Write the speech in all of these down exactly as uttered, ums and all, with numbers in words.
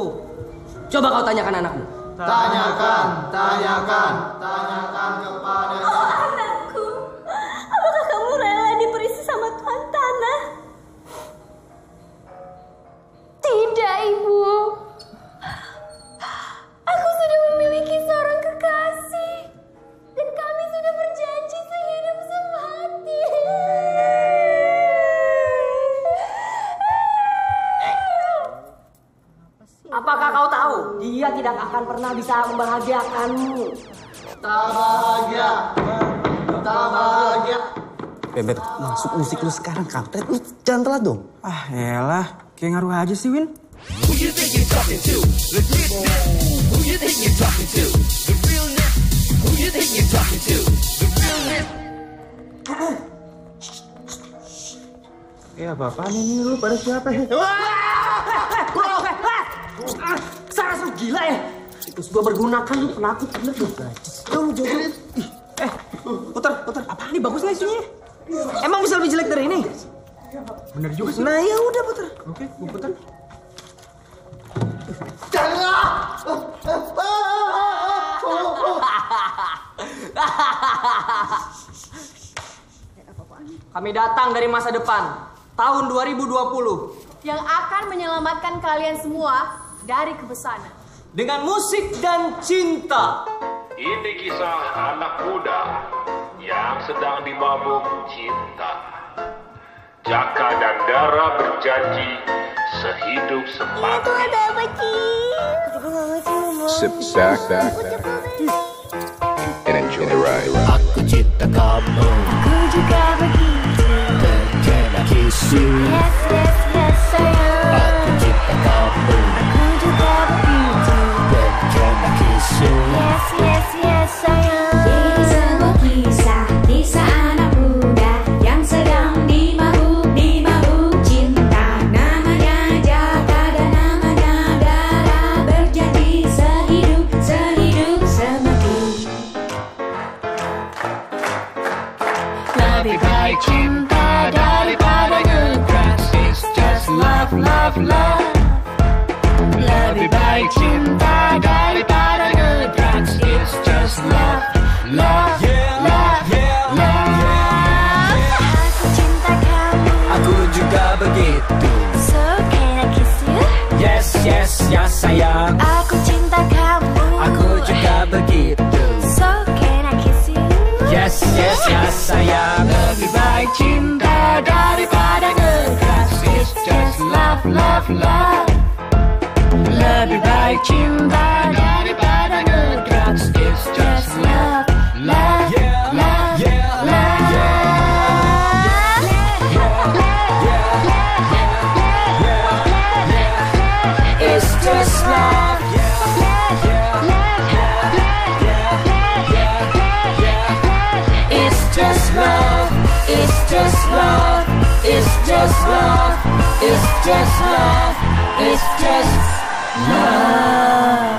Coba kau tanyakan anakmu. Tanyakan, tanyakan, tanyakan kepada... Oh anakku, apakah kamu rela diperisi sama Tuhan Tanah? Tidak, Ibu. Aku sudah memiliki seorang kekasih. Dan kami sudah berjanji sehidup semati. Apakah kau tahu? Dia tidak akan pernah bisa membahagiakanmu. Tak bahagia, tak bahagia. Bebet, masuk musik lu sekarang, kampret. Lu jangan telat dong. Ah, elah. Kayak ngaruh aja sih, Win. Who you think you're talking to? The greatness. Who you think you're talking to? The realness. Who you think you're talking to? The realness. Eh, apa-apaan ini lu pada siapa ya? Saras lu gila ya? Itu gua bergunakan lu penakut bener lu. Lu jodoh. Eh, putar, putar. Apaan nih? Bagus nggak isinya? Emang bisa lebih jelek dari ini? Bener juga sih. Nah, ya udah putar. Oke, gua putar. Kami datang dari masa depan, tahun dua ribu dua puluh. Yang akan menyelamatkan kalian semua dari kebesanan. Dengan musik dan cinta. Ini kisah anak muda yang sedang dimabuk cinta. Jaka dan Dara berjanji sehidup semati. Sit back, back, back, and enjoy the ride. Aku cinta kamu. Aku juga begitu. Terkena kisu. Yes, yes, yes, sayang. Aku cinta kamu. Aku juga begitu. Terkena kisu. Yes, yes, yes, sayang. Ini sebuah kisah, kisah anak muda yang sedang dimabuk, dimabuk cinta. Namanya Jaka dan namanya Dara, berjanji sehidup, sehidup semati. Lebih baik cinta daripada ngegras. It's just love, love, love. Lebih baik cinta daripada ngegras. It's just love, love, love, love. Aku cinta kamu. Aku juga begitu. So can I kiss you? Yes, yes, ya sayang. Aku cinta kamu. Aku juga begitu. So can I kiss you? Yes, yes, ya sayang. Lebih baik cinta daripada ngegras. It's just love, love, love. Lebih baik cinta daripada ngegras. It's just love, love, love, love. It's just love. It's just love. It's just love. It's just love. It's just love. It's just love.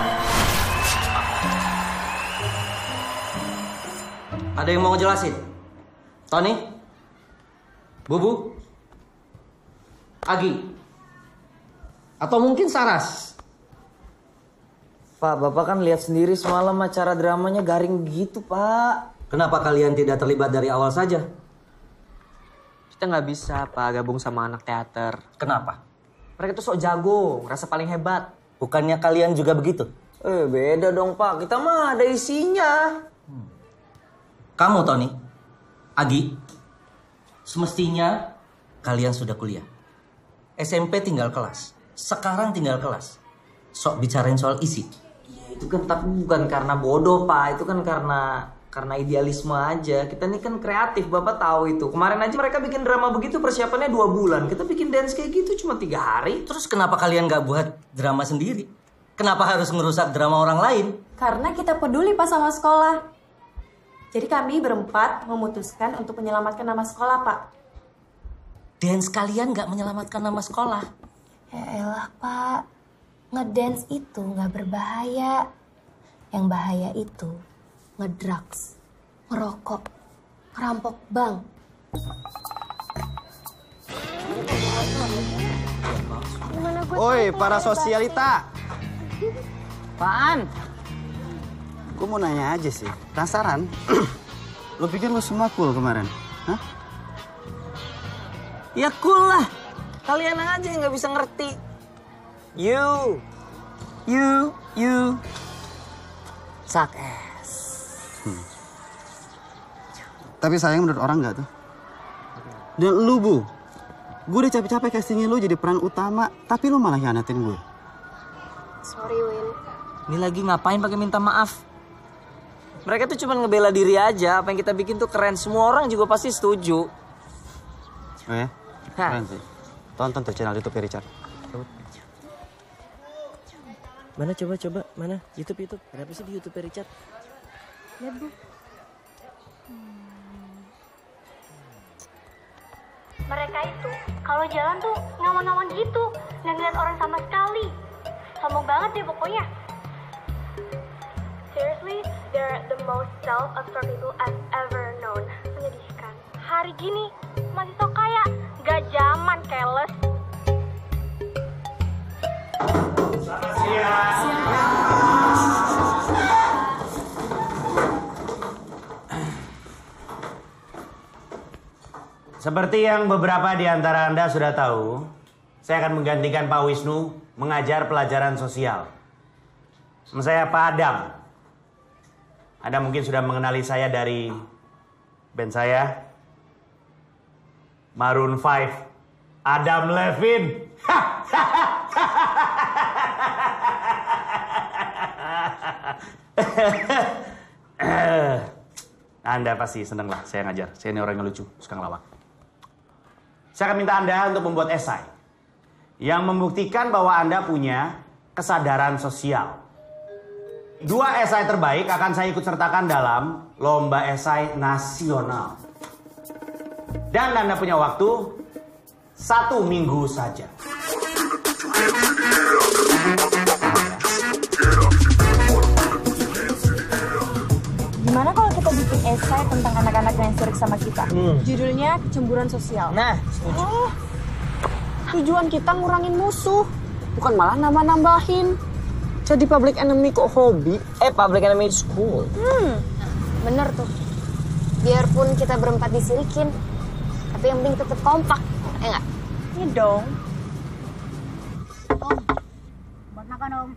Ada yang mau ngejelasin? Tony? Bubu? Agi? Atau mungkin Saras? Pak, Bapak kan lihat sendiri semalam acara dramanya garing gitu, Pak. Kenapa kalian tidak terlibat dari awal saja? Kita nggak bisa, Pak, gabung sama anak teater. Kenapa? Mereka tuh sok jago, rasa paling hebat. Bukannya kalian juga begitu? Eh, beda dong, Pak. Kita mah ada isinya. Kamu, Tony, Agi, semestinya kalian sudah kuliah. S M P tinggal kelas. Sekarang tinggal kelas. Sok bicarain soal isi. Ya, itu kan tapi bukan karena bodoh, Pak. Itu kan karena karena idealisme aja. Kita ini kan kreatif, Bapak tahu itu. Kemarin aja mereka bikin drama begitu persiapannya dua bulan. Kita bikin dance kayak gitu cuma tiga hari. Terus kenapa kalian gak buat drama sendiri? Kenapa harus ngerusak drama orang lain? Karena kita peduli Pak sama sekolah. Jadi kami berempat memutuskan untuk menyelamatkan nama sekolah, Pak. Dance kalian gak menyelamatkan nama sekolah. Ya elah, Pak. Ngedance itu gak berbahaya. Yang bahaya itu ngedrugs, ngerokok, ngerampok bank. Oi, para sosialita. Apaan? Gue mau nanya aja sih, penasaran. Lo pikir lo semua cool kemarin? Hah? Ya cool lah. Kalian aja yang nggak bisa ngerti. You, you, you, suck ass. Hmm. Tapi sayang menurut orang nggak tuh? Dan lu, Bu, gue udah capek-capek castingnya lu jadi peran utama, tapi lu malah hianatin gue. Sorry, Win. Ini lagi ngapain pakai minta maaf? Mereka tuh cuma ngebela diri aja. Apa yang kita bikin tuh keren. Semua orang juga pasti setuju. Oh ya? Keren sih. Tonton tuh channel YouTube Richard. Mana coba coba mana YouTube YouTube. Kenapa sih di YouTube Richard? Lihat, Bu. Mereka itu kalau jalan tuh ngawang-ngawang gitu, nggak ngeliat orang sama sekali. Sombong banget deh pokoknya. Seriously, they're the most self-absorbed people I've ever known. Menyedihkan. Hari gini masih sok kaya, gak zaman keles. Selamat siang. Seperti yang beberapa di antara Anda sudah tahu, saya akan menggantikan Pak Wisnu mengajar pelajaran sosial. Nama saya Pak Adam. Anda mungkin sudah mengenali saya dari band saya, Maroon five, Adam Levine. Anda pasti seneng lah saya ngajar. Saya ini orang yang lucu, suka ngelawak. Saya akan minta Anda untuk membuat esai yang membuktikan bahwa Anda punya kesadaran sosial. Dua esai terbaik akan saya ikut sertakan dalam lomba esai nasional. Dan Anda punya waktu satu minggu saja. Gimana kalau kita bikin esai tentang anak-anak yang sirik sama kita? Hmm. Judulnya Kecemburuan Sosial. Nah, setuju. Oh, tujuan kita ngurangin musuh, bukan malah nambah-nambahin. Jadi public enemy kok hobi? Eh, public enemy is cool. Hmm, bener tuh. Biarpun kita berempat disirikin, tapi yang penting tetap kompak, ya nggak? Iya dong. Om, buat makan Om.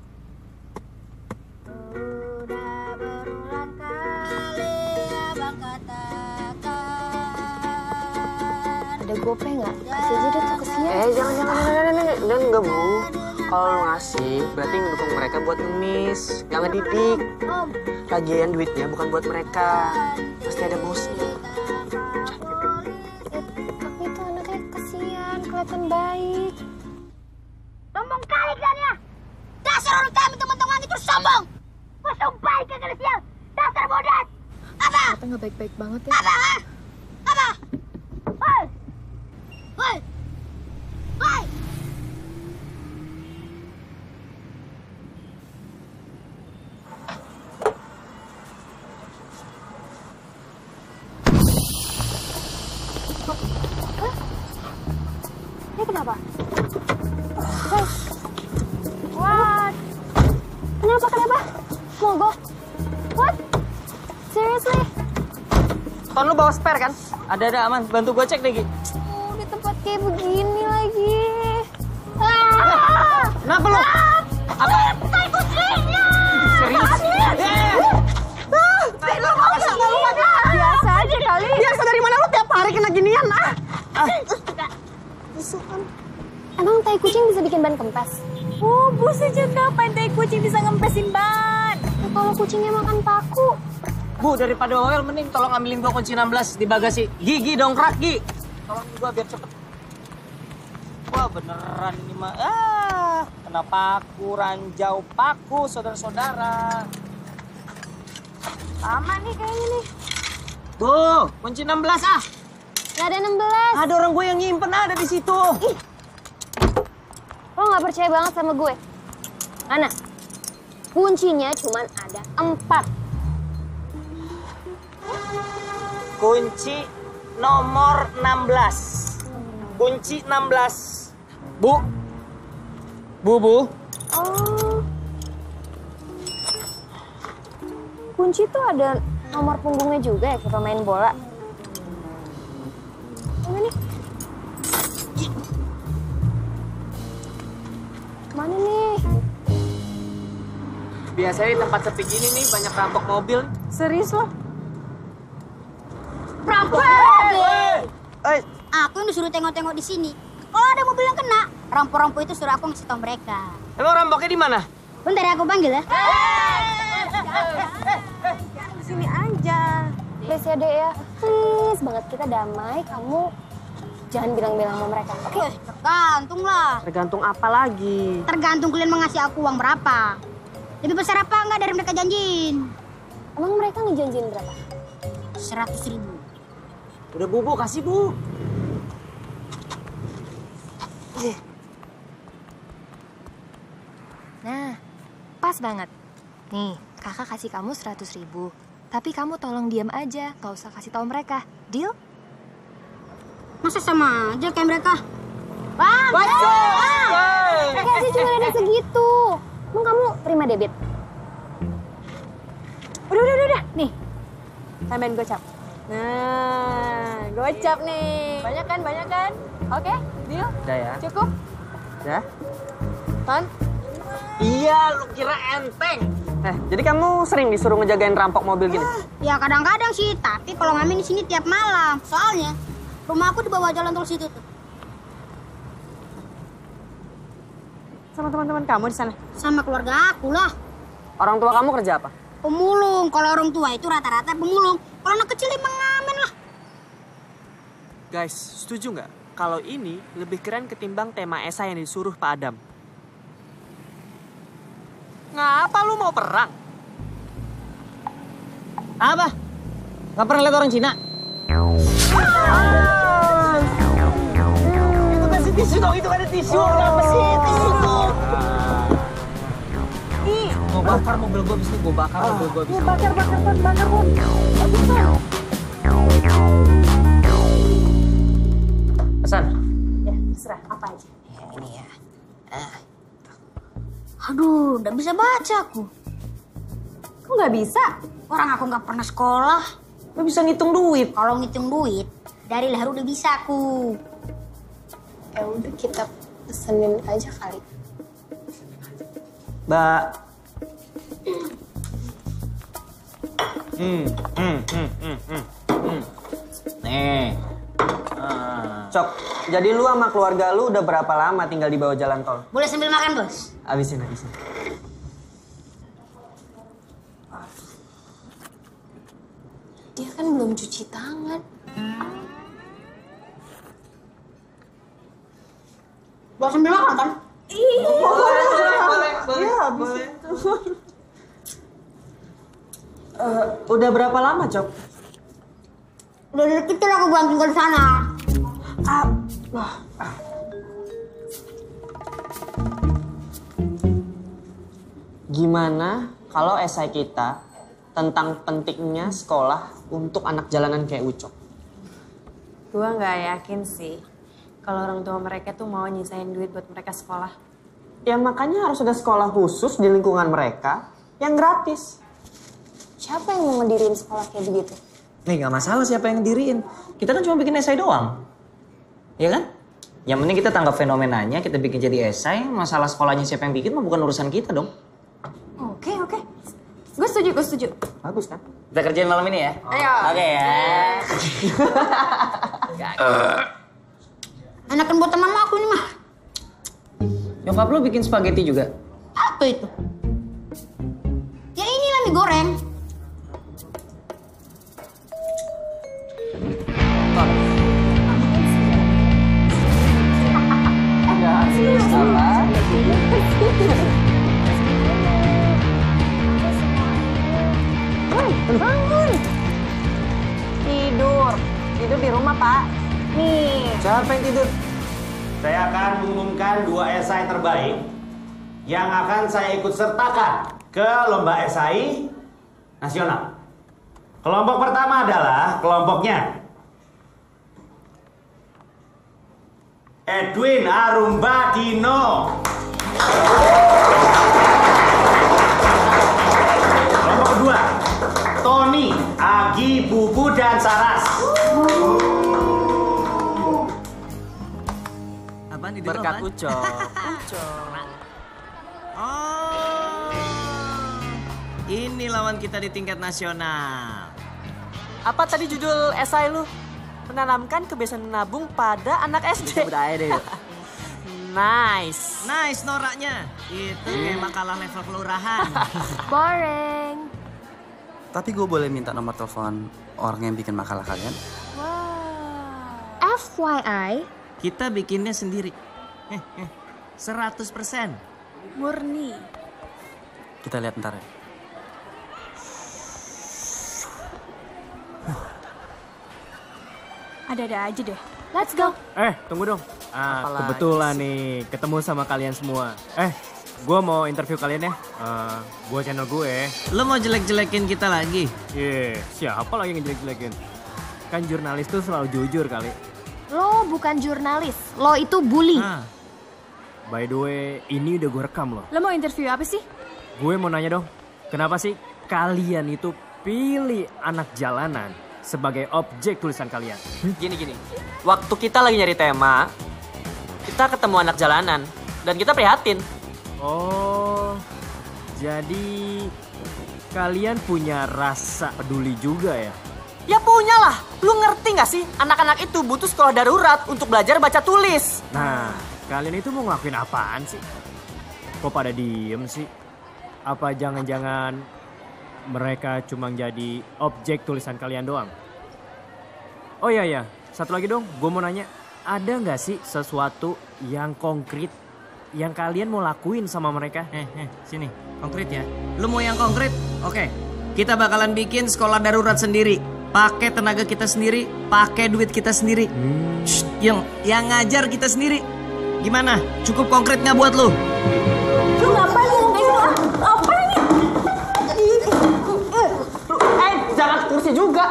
Ada gope nggak? Kasih aja deh tuh kesian. Eh, jangan, jangan, jangan, jangan, jangan, enggak, Bu. Kalau lo ngasih, berarti ngedukung mereka buat ngemis, nggak ngedidik. Om. Lagian duitnya bukan buat mereka, pasti ada bosnya. Tapi itu anaknya kesian, kelihatan baik. Sombong kali kan ya? Dasar orang kami teman-teman itu sombong. Masa baik kagak sial? Dasar bodas. Apa? Ternyata nggak baik-baik banget ya. Apa? Ha? Apa? Hei! Hei! Hei! Ini kenapa? Hei! What? Kenapa, kenapa? Mogok? What? Seriously? Ton, lu bawa spare kan? Ada-ada aman, bantu gue cek deh, Gi. Oh, di tempat kayak begini lagi. Ah! Kenapa lu? Ah! Apa? Tai kucingnya! Serius? Eh! Ah! Lu mau nggak? Lu mau nggak? Biasa aja kali. Biasa dari mana lu tiap hari kena ginian, ah? Busukan. Emang tai kucing bisa bikin ban kempes? Oh, buset juga kapan tai kucing bisa ngempesin ban? Ya, kalau kucingnya makan paku. Bu, daripada bawel mending tolong ambilin gua kunci enam belas di bagasi. Gigi dongkrak, Gi. Tolong gua biar cepet. Wah, beneran ini mah. Ah, kena paku, ranjau paku, saudara-saudara. Aman nih kayaknya nih. Tuh, kunci enam belas ah. Gak ada enam belas. Ada orang gue yang nyimpen ada di situ. Ih. Lo gak percaya banget sama gue? Mana? Kuncinya cuma ada empat. Kunci nomor enam belas. Kunci enam belas. Bu. Bu, Bu. Oh. kunci tuh ada nomor punggungnya juga ya kayak pemain bola. Mana nih? Mana nih? Biasanya di tempat sepi gini nih banyak rampok mobil. Serius loh? Perampok! Eh, Aku yang disuruh tengok-tengok di sini. Kalau ada mobil yang kena, rampok-rampok itu suruh aku ngasih tau mereka. emang rampoknya di mana? Bentar ya, aku panggil ya. Di sini aja. Please ya dek ya. Please banget kita damai. Kamu jangan bilang-bilang sama mereka. Oke? Okay? Tergantung lah. Tergantung apa lagi? Tergantung kalian mau ngasih aku uang berapa. Lebih besar apa enggak dari mereka janjiin? Emang mereka ngejanjiin berapa? Seratus ribu. Udah bu, bu kasih bu. Nah, pas banget. Nih, kakak kasih kamu seratus ribu. Tapi kamu tolong diam aja, gak usah kasih tahu mereka. Deal? Masa sama aja kayak mereka? Bang! Kasih cuma ada segitu. Emang kamu terima debit? Udah, udah, udah, udah. Nih, tambahin gocap. Nah, gocap nih. Banyak kan, banyak kan? Oke, deal? Udah ya. Cukup? Udah. Ton? Iya, lu kira enteng. Eh, jadi kamu sering disuruh ngejagain rampok mobil gini? Ya kadang-kadang sih, tapi kalau ngamen di sini tiap malam. Soalnya rumah aku di bawah jalan tol situ tuh. Sama teman-teman kamu di sana? Sama keluarga aku lah. Orang tua kamu kerja apa? Pemulung. Kalau orang tua itu rata-rata pemulung. Kalau anak kecil emang ngamen lah. Guys, setuju nggak? Kalau ini lebih keren ketimbang tema esai yang disuruh Pak Adam. Ngapa lu mau perang? Apa? Gak pernah lihat orang Cina? Itu kasih tisu dong, itu ada tisu. Kenapa sih tisu dong? Ih, mau bakar mobil gua abis ini, gua bakar mobil gua abis ini. Bakar, bakar, bakar, bakar, bakar. Pesan? Ya, terserah. Apa aja? Ya, ini ya. Ah. Aduh, udah bisa baca aku. Kok nggak bisa? Orang aku nggak pernah sekolah. Lu bisa ngitung duit. Kalau ngitung duit, dari lahir udah bisa aku. Ya udah kita pesenin aja kali. Mbak. Hmm, hmm, hmm, hmm, hmm, hmm. Nih. Cok, jadi lu sama keluarga lu udah berapa lama tinggal di bawah jalan tol? Boleh sambil makan, Bos? Habisin, habisin. Dia kan belum cuci tangan. Boleh sambil makan kan? Iya. Boleh, boleh, boleh, boleh. Ya, boleh. Uh, udah berapa lama, Cok? Udah dari kecil aku buang tinggal di sana. Ah, wah. Ah. Gimana kalau esai kita tentang pentingnya sekolah untuk anak jalanan kayak Ucok? Gua nggak yakin sih kalau orang tua mereka tuh mau nyisain duit buat mereka sekolah. Ya makanya harus ada sekolah khusus di lingkungan mereka yang gratis. Siapa yang mau ngedirin sekolah kayak begitu? Nih gak masalah siapa yang diriin. Kita kan cuma bikin esai doang. Iya kan? Yang penting kita tanggap fenomenanya, kita bikin jadi esai. Masalah sekolahnya siapa yang bikin mah bukan urusan kita dong. Oke, oke. Gue setuju, gue setuju. Bagus kan? Kita kerjain malam ini ya? Ayo. Oke ya. Enakan buatan mama aku ini mah. Nyokap lu bikin spaghetti juga? Apa itu? Ya inilah mie goreng. Bangun. Tidur. Tidur di rumah, Pak. Nih. Siapa yang tidur? Saya akan mengumumkan dua esai terbaik yang akan saya ikut sertakan ke lomba esai nasional. Kelompok pertama adalah kelompoknya Edwin Arumbadino. Kelompok kedua Ucok, Ucok. Oh, ini lawan kita di tingkat nasional. Apa tadi judul esai lu? Menanamkan kebiasaan menabung pada anak S D. Udah aja deh. Nice. Nice noraknya. Itu kayak makalah level kelurahan. Boring. Tapi gue boleh minta nomor telepon orang yang bikin makalah kalian? F Y I. Kita bikinnya sendiri. Eh, eh, seratus persen. Murni. Kita lihat ntar ya. Ada-ada aja deh. Let's go. Eh, tunggu dong. Ah, Apalagi kebetulan sih? nih ketemu sama kalian semua. Eh, gue mau interview kalian ya. Uh, gue channel gue. Lo mau jelek-jelekin kita lagi? Iya, yeah, siapa lagi yang jelek-jelekin? Kan jurnalis tuh selalu jujur kali. Lo bukan jurnalis, lo itu bully. Ah. By the way, ini udah gue rekam loh. Lo mau interview apa sih? Gue mau nanya dong, kenapa sih kalian itu pilih anak jalanan sebagai objek tulisan kalian? Gini gini. Waktu kita lagi nyari tema, kita ketemu anak jalanan dan kita prihatin. Oh, jadi kalian punya rasa peduli juga ya? Ya punya lah. Lu ngerti gak sih? Anak-anak itu butuh sekolah darurat untuk belajar baca tulis. Nah, kalian itu mau ngelakuin apaan sih? Kok pada diem sih? Apa jangan-jangan mereka cuma jadi objek tulisan kalian doang? Oh iya iya, satu lagi dong, gue mau nanya. Ada nggak sih sesuatu yang konkret yang kalian mau lakuin sama mereka? Eh, eh, sini, konkret ya. Lu mau yang konkret? Oke, kita bakalan bikin sekolah darurat sendiri. Pakai tenaga kita sendiri, pakai duit kita sendiri. Hmm. Shh, yang, yang ngajar kita sendiri. Gimana? Cukup konkret nggak buat lu? Lu ngapain ngomong kayak gitu? Apa ini? Eh, jangan ke kursi juga.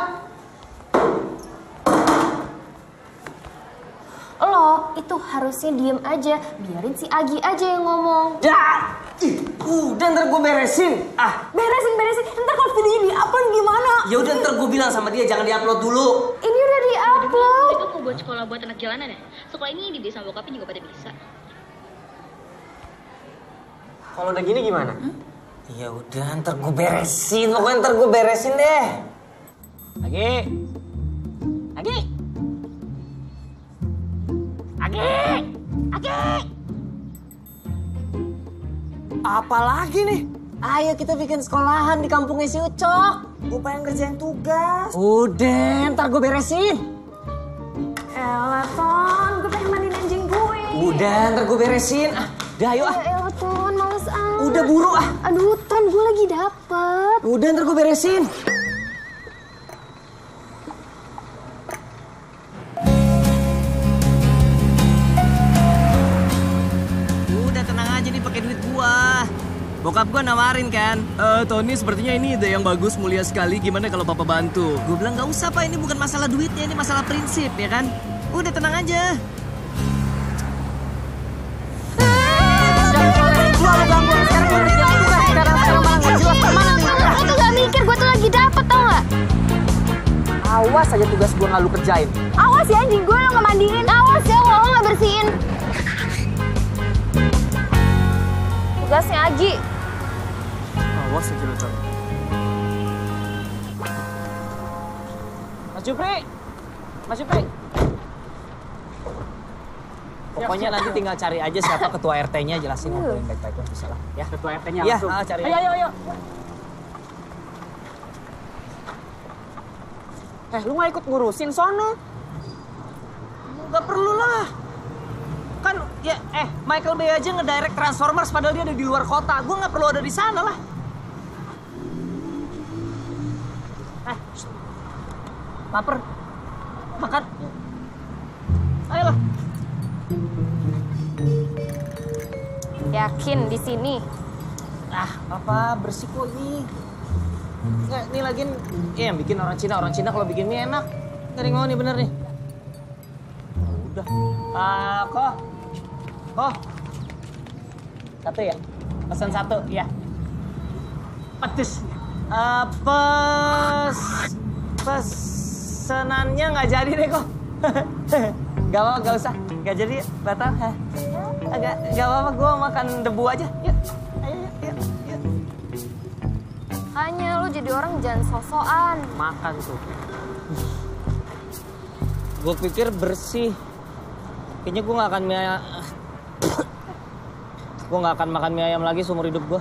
Lo itu harusnya diem aja, biarin si Agi aja yang ngomong. Ya, udah ntar gue beresin. Ah, Beresin, beresin. Ntar kalau videonya di-upload gimana? Ya udah ntar gue bilang sama dia jangan diupload dulu. Ini udah di-upload. Mereka mau buat sekolah buat anak jalanan ya? Sekolah ini di desa bokapnya juga pada bisa. kalau udah gini gimana? Hmm? Ya udah, ntar gue beresin. Pokoknya ntar gue beresin deh. Agi, Agi, Agi, Agi. Apa lagi nih? Ayo kita bikin sekolahan di kampungnya si Ucok. Gue pengen kerjain tugas. Udah, ntar gue beresin. Elah, Ton. Gue pengen mandiin anjing gue. Udah, ntar gue beresin. Ah, udah ayo ah. Ya elah, Ton, males amat. Udah buru ah. Aduh, Ton, gue lagi dapet. Udah, ntar gue beresin. Udah tenang aja nih pakai duit gua. Bokap gua nawarin kan, eh Tony sepertinya ini ide yang bagus, mulia sekali. Gimana kalau papa bantu? Gue bilang nggak usah pak, ini bukan masalah duitnya, ini masalah prinsip ya kan. Udah tenang aja. Lo tuh gak mikir, gue tuh lagi dapet tau gak? Awas aja tugas gue nggak lu kerjain. Awas ya anjing gue lo ngemandiin. Awas ya kalau lo gak bersihin. Tugasnya Agi. Awas aja lu, Ton. Mas Jupri, Mas Jupri. Pokoknya nanti tinggal cari aja siapa ketua R T-nya, jelasin ngobrolin baik-baik lah, bisa lah. Ya, Ketua R T-nya iya, langsung. ah, cari. Ayo, ayo, ayo. Eh, lu nggak ikut ngurusin sono? Gak perlu lah. Kan ya eh Michael Bay aja ngedirect Transformers padahal dia ada di luar kota. Gue nggak perlu ada di sana lah. Eh, shh. Lapar. Makan. Ayolah. Yakin di sini. Ah, apa bersih kok ini. Nggak, ini lagi ya, yang bikin orang Cina. Orang Cina kalau bikin mie enak. Dari ngomong nih bener nih. Udah. Ah, kok. Kok. Satu ya? Pesan satu, ya. Pedes. Uh, pes... Pesenannya nggak jadi deh kok. Gak apa-apa, gak usah. Gak jadi, batal. Agak, gak apa-apa, gue makan debu aja. Yuk, ayo, yuk, yuk, yuk. Hanya lu jadi orang jangan sosokan. Makan tuh. Gue pikir bersih. Kayaknya gue gak akan mie ayam. Gue gak akan makan mie ayam lagi seumur hidup gue.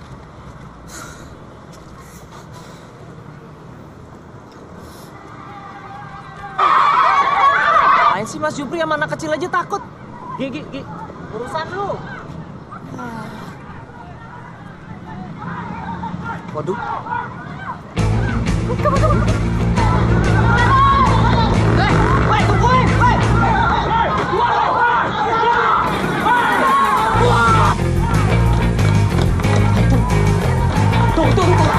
Apaan sih Mas Jupri sama anak kecil aja takut? Gi, Gi, Gi. Urusan lu. Waduh. Tunggu, tunggu. Hei, hei, tunggu, hei, hei. Tunggu, tunggu, tunggu.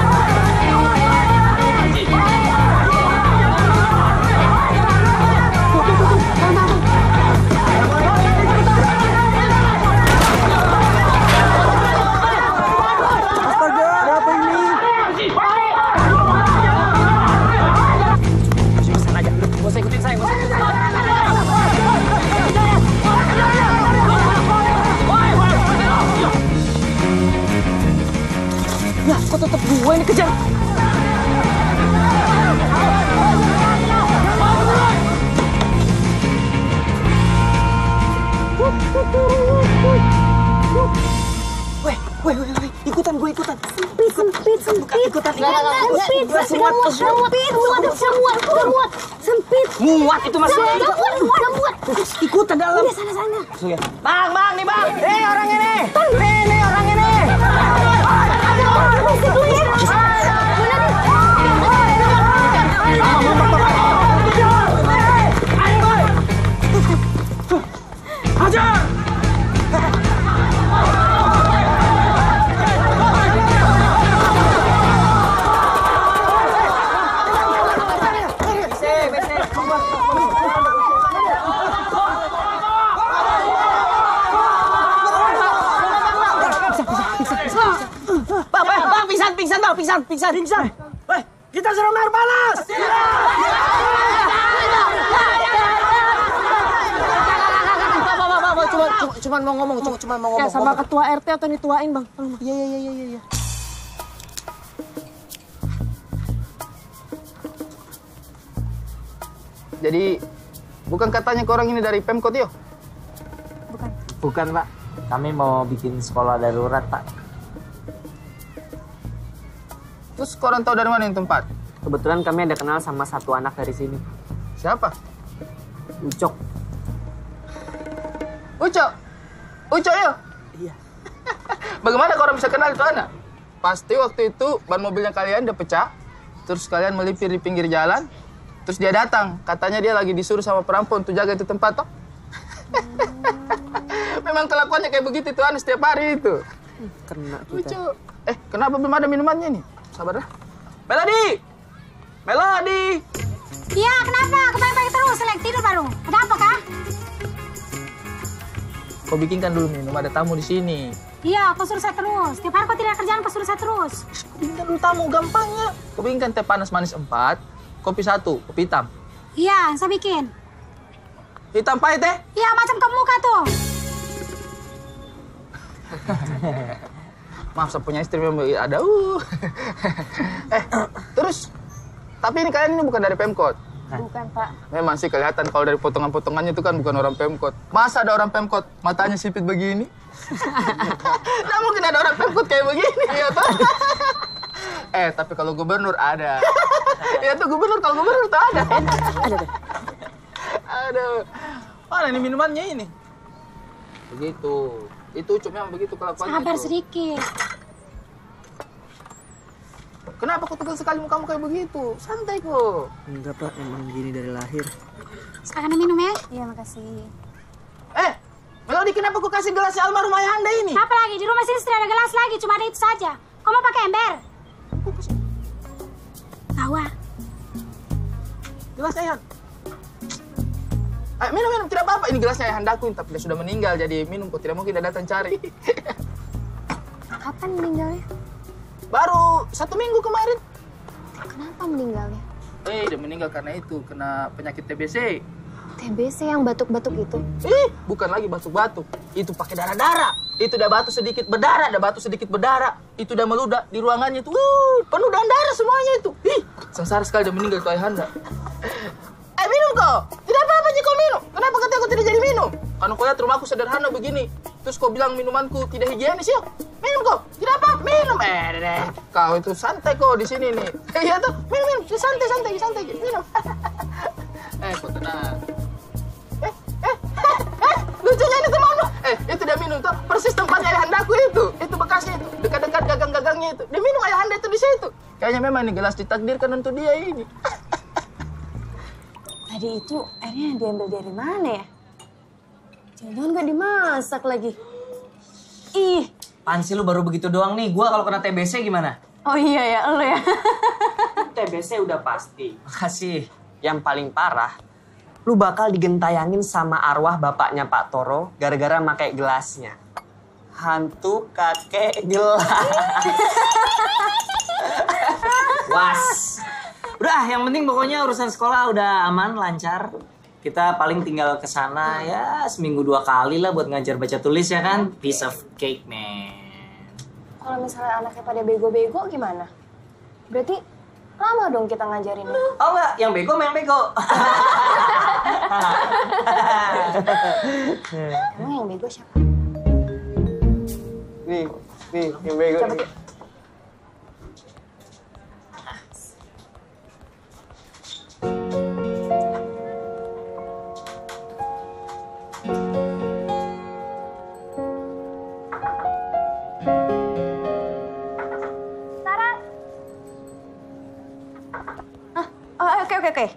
Ya, kok tetep gue yang dikejar? Weh, weh, weh, weh, ikutan gue ikutan. Sempit, sempit, sempit. Ikutan, Sempit, ikutan. sudah muat, sudah muat, sudah muat, sudah muat. Sempit. Muat itu mas. Sudah muat, sudah muat. Ikutan dalam. Udah sana sana. Bang, bang, nih bang. Nih orang ini. Nih, nih orang ini. Hajar! Pingsan, pingsan, bang, pingsan, pingsan, pingsan. Weh, kita suruh air panas. Cuma, cuma mau ngomong, cuma, cuma mau ngomong. Ya, sama ketua R T atau dituain, bang. Iya, iya, iya, iya, iya. Jadi, bukan katanya ke orang ini dari Pemkot, yo? Bukan. Bukan, Pak. Kami mau bikin sekolah darurat, Pak. Terus korang tahu dari mana yang tempat? Kebetulan kami ada kenal sama satu anak dari sini. Siapa? Ucok. Ucok? Ucok, yo? Iya. Bagaimana korang bisa kenal itu anak? Pasti waktu itu ban mobilnya kalian udah pecah, terus kalian melipir di pinggir jalan, terus dia datang. Katanya dia lagi disuruh sama perampok untuk jaga itu tempat, toh? Memang kelakuannya kayak begitu itu anak setiap hari itu. Kena kita. Ucok. Eh, kenapa belum ada minumannya nih? Sabar dah. Melody! Melody! Iya, kenapa? Kebanyakan terus, selek tidur baru. Kenapa, Kak? Kau bikinkan dulu minum, ada tamu di sini. Iya, kau suruh saya terus. Tiap hari kau tidak kerjaan, kau suruh saya terus. Kau bikinkan dulu tamu, gampangnya. Kau bikinkan teh panas manis empat, kopi satu, kopi hitam. Iya, saya bikin. Hitam pahit, teh? Iya, macam kamu muka tuh. Maaf, saya punya istri memang ada. Uh. eh, terus, tapi ini kalian ini bukan dari Pemkot? Bukan, Pak. Memang sih kelihatan kalau dari potongan-potongannya itu kan bukan orang Pemkot. Masa ada orang Pemkot matanya sipit begini? Nggak mungkin ada orang Pemkot kayak begini, ya toh? eh, tapi kalau gubernur ada. ya tuh gubernur, kalau gubernur tuh ada. Ada deh. Aduh, mana ini minumannya ini? Begitu. Itu cuma begitu kelakuannya. Sabar itu. sedikit. Kenapa kok tegal sekali mukamu kayak begitu? Santai kok. Enggak, Pak. Emang gini dari lahir. Sekarang minum ya? Iya, makasih. Eh, Melody, kenapa kok kasih gelasnya almarhum ayah Anda ini? Apa lagi? Di rumah sini sudah ada gelas lagi, cuma ada itu saja. Kau mau pakai ember? Tahu ah. Gelas ayah. Ayo, minum, minum. Tidak apa-apa. Ini gelasnya ayah Andaku, tapi dia sudah meninggal. Jadi minum kok. Tidak mungkin dia datang cari. Kapan meninggalnya? Baru satu minggu kemarin. Kenapa meninggalnya? Eh, dia meninggal karena itu. Kena penyakit T B C. T B C yang batuk-batuk itu? Ih, bukan lagi batuk-batuk. Itu pakai darah-darah. Itu udah batuk sedikit berdarah, udah batuk sedikit berdarah. Itu udah meludah di ruangannya itu. Uh, penuh dengan darah semuanya itu. Ih, sengsara sekali udah meninggal tuh ayahanda. Eh, minum kau. Tidak apa-apa sih kau minum. Kenapa kata aku tidak jadi minum? Karena kau lihat rumahku sederhana begini. Terus kau bilang minumanku tidak higienis ya? Minum kau. Tidak apa, minum. Eh, deh. Kau itu santai kau di sini nih. Iya tuh, minum, minum. Santai, santai, santai. Minum. Eh, kau tenang. Eh, eh, eh, eh. Lucunya ini temanmu. Eh, itu dia minum tuh. Persis tempatnya ayahandaku itu. Itu bekasnya itu. Dekat-dekat gagang-gagangnya itu. Dia minum ayahanda itu di situ. Kayaknya memang ini gelas ditakdirkan untuk dia ini. Tadi itu airnya diambil dari mana ya? Jangan-jangan gak dimasak lagi. Ih. Apaan sih lu baru begitu doang nih? Gua kalau kena T B C gimana? Oh iya ya, lo ya. T B C udah pasti. Makasih. Yang paling parah, lu bakal digentayangin sama arwah bapaknya Pak Toro gara-gara pakai gelasnya. Hantu kakek gelas. Was. Udah, yang penting pokoknya urusan sekolah udah aman, lancar. Kita paling tinggal ke sana ya seminggu dua kali lah buat ngajar baca tulis ya kan. Piece of cake, man. Kalau misalnya anaknya pada bego-bego gimana? Berarti lama dong kita ngajarinnya. Oh enggak, yang bego memang bego. Emang yang bego siapa? Nih, nih yang bego. Coba nih. Oke, oke, oke.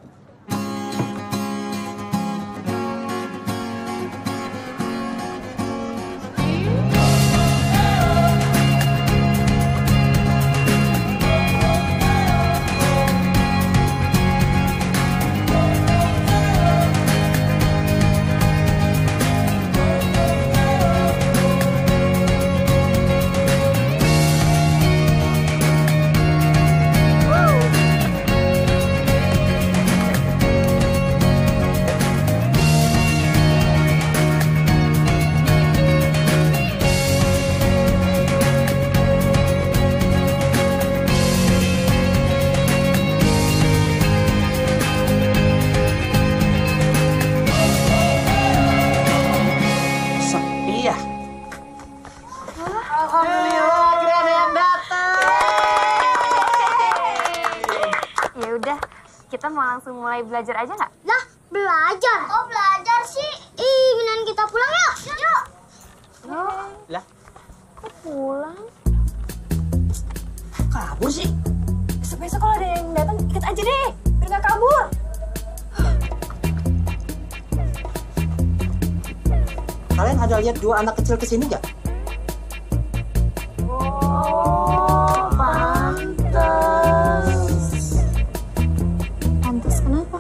Kita mau langsung mulai belajar aja nggak? Lah, belajar? Oh, belajar sih. Ih, mendingan kita pulang yuk. Yuk. Oh. Lah? Kok pulang? Kabur sih? Besok-besok kalau ada yang datang, ikut aja deh. Biar nggak kabur. Kalian ada lihat dua anak kecil kesini nggak? Oh, pantes. Pantes kenapa?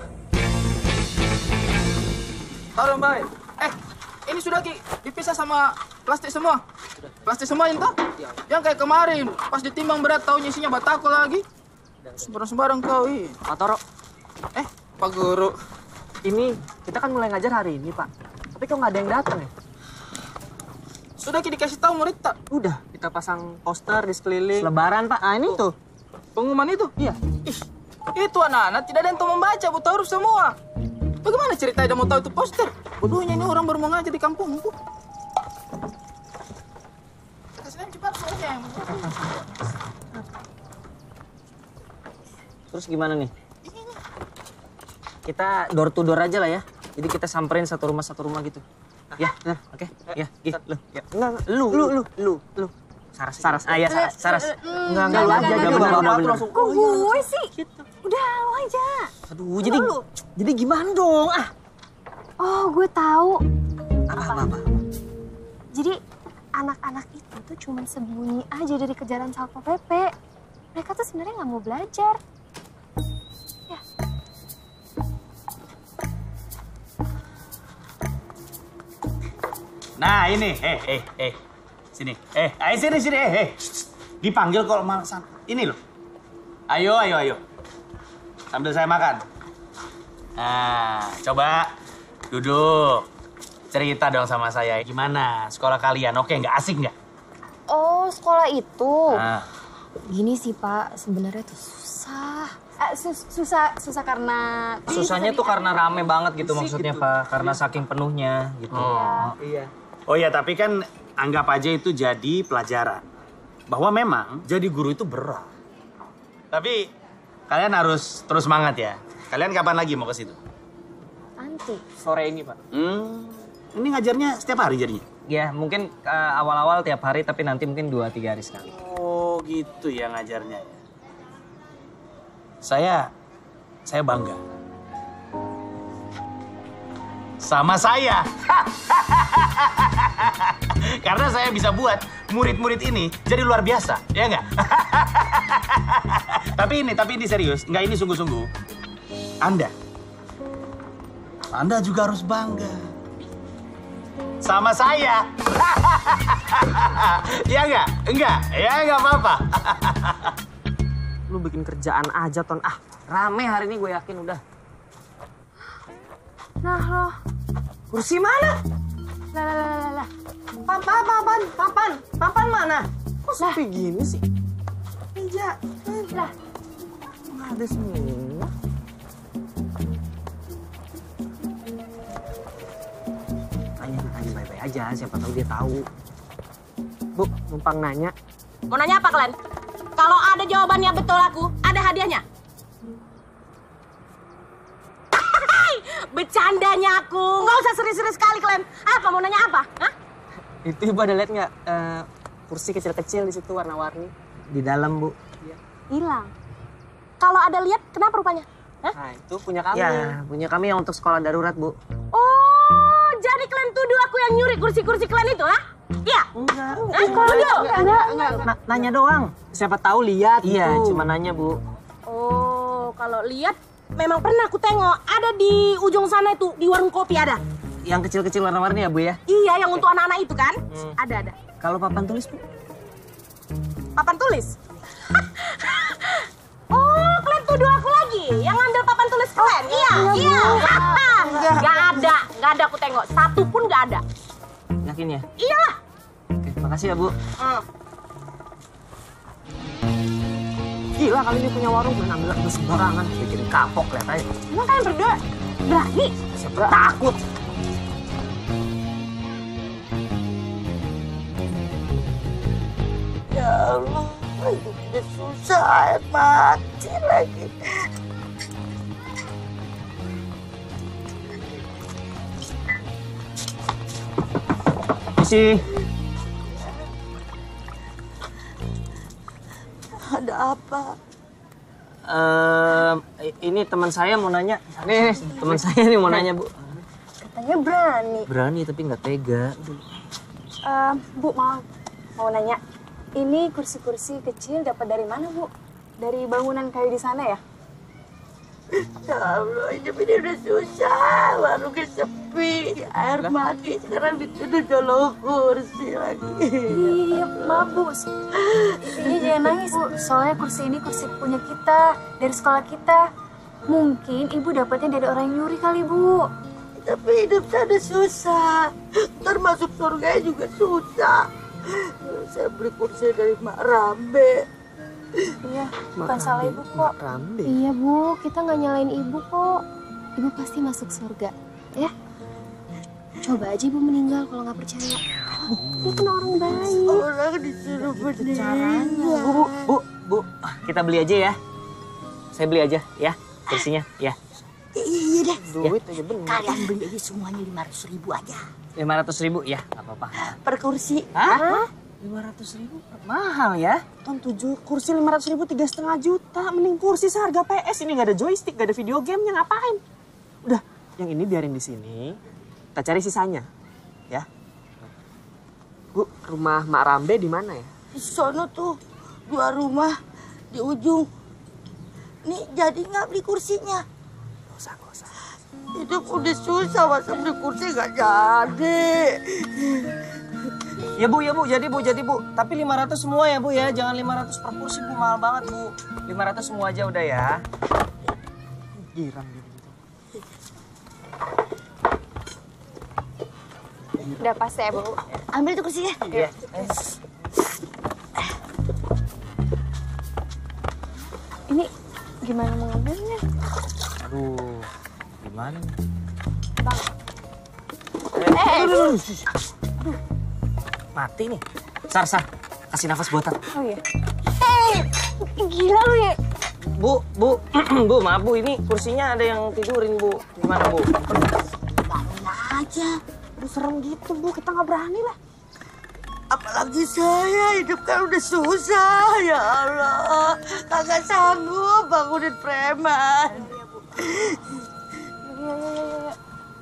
Taruh baik. Eh, ini sudah Ki, dipisah sama plastik semua. Plastik semua ini toh? Yang kayak kemarin, pas ditimbang berat taunya isinya batako lagi. Sembarang-sembarang kau ini. Pak Toro. Eh, Pak Guru. Ini kita kan mulai ngajar hari ini, Pak. Tapi kok nggak ada yang datang ya? Sudah Ki dikasih tahu murid tak? Udah, kita pasang poster di sekeliling. Lebaran, Pak. Ah, ini tuh. Pengumuman itu? Iya. Ih, itu anak-anak tidak ada yang tahu membaca, buta huruf semua. Bagaimana ceritanya mau tahu itu poster? Bodohnya ini orang baru mau ngajar di kampungku. Kasih cepat soalnya. Terus gimana nih? Kita door to door aja lah ya. Jadi kita samperin satu rumah satu rumah gitu. Ya, nah, oke. Okay. Ya, Gi, lu. Ya. Lu, lu, lu, lu, lu. Saras, Saras. Ah, ya, Saras, Saras. Enggak, enggak, lu aja. Enggak, bener, bener, bener. Kok gue sih? Udah, lu aja. Aduh, jadi jadi gimana dong? Ah. Oh, gue tahu. Apa, apa, apa? Jadi, anak-anak itu tuh cuma sembunyi aja dari kejaran Satpol P P. Mereka tuh sebenarnya nggak mau belajar. Ya. Nah ini, eh, eh, eh, sini, eh, ayo sini, sini, eh, eh, dipanggil kalau malasan, ini loh, ayo, ayo, ayo, sambil saya makan. Nah, coba duduk. Cerita dong sama saya, gimana sekolah kalian? Oke nggak, asik nggak? Oh, sekolah itu. Nah. Gini sih Pak, sebenarnya tuh susah. Eh, sus susah, susah karena... Susahnya tuh karena rame banget gitu maksudnya Pak. Karena saking penuhnya gitu. Oh. Iya. Oh ya, tapi kan anggap aja itu jadi pelajaran. Bahwa memang jadi guru itu berat. Tapi kalian harus terus semangat ya. Kalian kapan lagi mau ke situ? Nanti. Sore ini Pak. Hmm, ini ngajarnya setiap hari jadinya? Ya mungkin uh, awal-awal tiap hari tapi nanti mungkin dua tiga hari sekali. Oh gitu ya ngajarnya ya. Saya, saya bangga. Sama saya. Karena saya bisa buat murid-murid ini jadi luar biasa, ya nggak? Tapi ini, tapi ini serius, nggak ini sungguh-sungguh. Anda, Anda juga harus bangga. Sama saya. Ya nggak? Enggak? Ya nggak apa-apa. Lu bikin kerjaan aja, Ton. Ah, rame hari ini gue yakin udah. Nah lo. Kursi mana? Lah, lah, lah, lah, lah. Papan, papan, papan, papan mana? Kok sepi gini sih? Meja. Lah. Nggak ada semua. Tanya, tanya baik-baik aja, siapa tahu dia tahu. Bu, numpang nanya. Mau nanya apa kalian? Kalau ada jawabannya betul aku, ada hadiahnya. Bercandanya aku. Nggak usah serius-serius sekali kalian. Apa, mau nanya apa? Hah? Itu Ibu ada lihat nggak? Uh, kursi kecil-kecil di situ warna-warni. Di dalam, Bu. Hilang. Kalau ada lihat, kenapa rupanya? Hah? Nah, itu punya kami. Ya, punya kami yang untuk sekolah darurat, Bu. Oh, jadi kalian tuduh aku yang nyuri kursi-kursi kalian itu, ha? Iya? Enggak. Hah? Tuduh? Enggak, enggak. Na nanya doang. Siapa tahu lihat Iya, gitu. cuma nanya, Bu. Oh, kalau lihat memang pernah aku tengok. Ada di ujung sana itu, di warung kopi ada. Yang kecil-kecil warna-warni ya, Bu ya? Iya, yang untuk anak-anak itu kan? Hmm. Ada, ada. Kalau papan tulis, Bu? Papan tulis? Oh, kalian tuduh aku lagi yang ngambil papan tulis kalian? Oh, iya, iya. iya. Gak ada, gak ada aku tengok. Satu pun gak ada. Yakin ya? Iyalah. Oke, makasih ya, Bu. Hmm. Gila kali ini punya warung, main ambil ambil sembarangan. Bikin kapok, lihat aja. Emang kalian berdua berani? Siapa takut? Ya Allah, hidup udah susah, air mati lagi. Isi. Ada apa? Um, ini teman saya mau nanya. Nih, teman saya nih mau nanya, Bu. Katanya berani. Berani tapi nggak tega. Uh, Bu, mau mau nanya. Ini kursi-kursi kecil dapat dari mana, Bu? Dari bangunan kayu di sana ya? Ya Allah, hidup ini udah susah, warungnya sepi, air mati, sekarang dituduh jolong kursi lagi. Iya, maaf Bu. Ini jangan nangis, Bu. Soalnya kursi ini kursi punya kita, dari sekolah kita. Mungkin Ibu dapatnya dari orang yang nyuri kali, Bu. Tapi hidup saya udah susah, ntar masuk surga juga susah. Saya beli kursi dari Mak Rambe. Iya, bukan salah Ibu kok. Rambe. Iya Bu, kita nggak nyalain Ibu kok. Ibu pasti masuk surga, ya. Coba aja Ibu meninggal kalau nggak percaya. Dia kan orang baik. Orang disuruh meninggal. Bu, Bu, Bu, kita beli aja ya. Saya beli aja ya, kursinya ya. Iya deh. Duit aja bener. Kalian beli aja semuanya lima ratus ribu aja. lima ratus ribu ya, nggak apa-apa. Per kursi. Hah? lima ratus ribu? Mahal ya? Ton tujuh kursi lima ratus ribu tiga setengah juta. Mending kursi seharga P S. Ini nggak ada joystick, nggak ada video gamenya, ngapain? Udah, yang ini biarin di sini. Kita cari sisanya, ya. Bu, rumah Mak Rambe di mana ya? Di sono tuh dua rumah di ujung. Nih jadi nggak beli kursinya? Gak usah, gak usah. Hidup udah susah, masa beli kursi nggak jadi. Ya Bu, ya Bu, jadi Bu, jadi Bu. Tapi lima ratus semua ya Bu ya, jangan lima ratus per kursi Bu, mahal banget Bu. lima ratus semua aja udah ya. Girang gitu. Udah pas ya, Bu. Ambil tuh kursinya. Iya. Ini gimana mengambilnya? Aduh, gimana nih? Bang. Eh, Eh, aduh, aduh. Mati nih. Sar, Sar, kasih nafas buatan. Oh iya. Eh, gila lu ya. Bu, Bu, Bu, maaf Bu, ini kursinya ada yang tidurin Bu. Gimana Bu? Bangun aja. Aduh serem gitu Bu, kita nggak berani lah. Apalagi saya, hidup kan udah susah, ya Allah. Kagak sanggup bangunin preman. Iya, iya, iya, iya.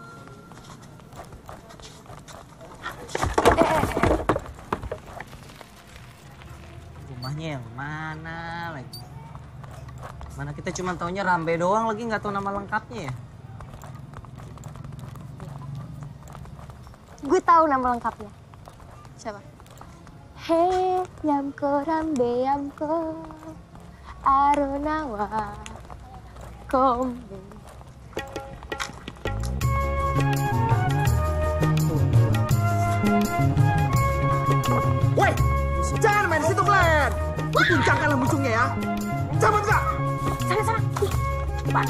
Rumahnya yang mana lagi? Mana kita cuma taunya Rambe doang lagi, nggak tahu nama lengkapnya ya? Gue tahu nama lengkapnya. Siapa? Hei, yamko Rambe yamko Aronawa Kombe. Woi, jangan main situ, Glenn. Dikuncangkanlah musuhnya ya. Cabut nggak? Sana, sana. Ih, cepat.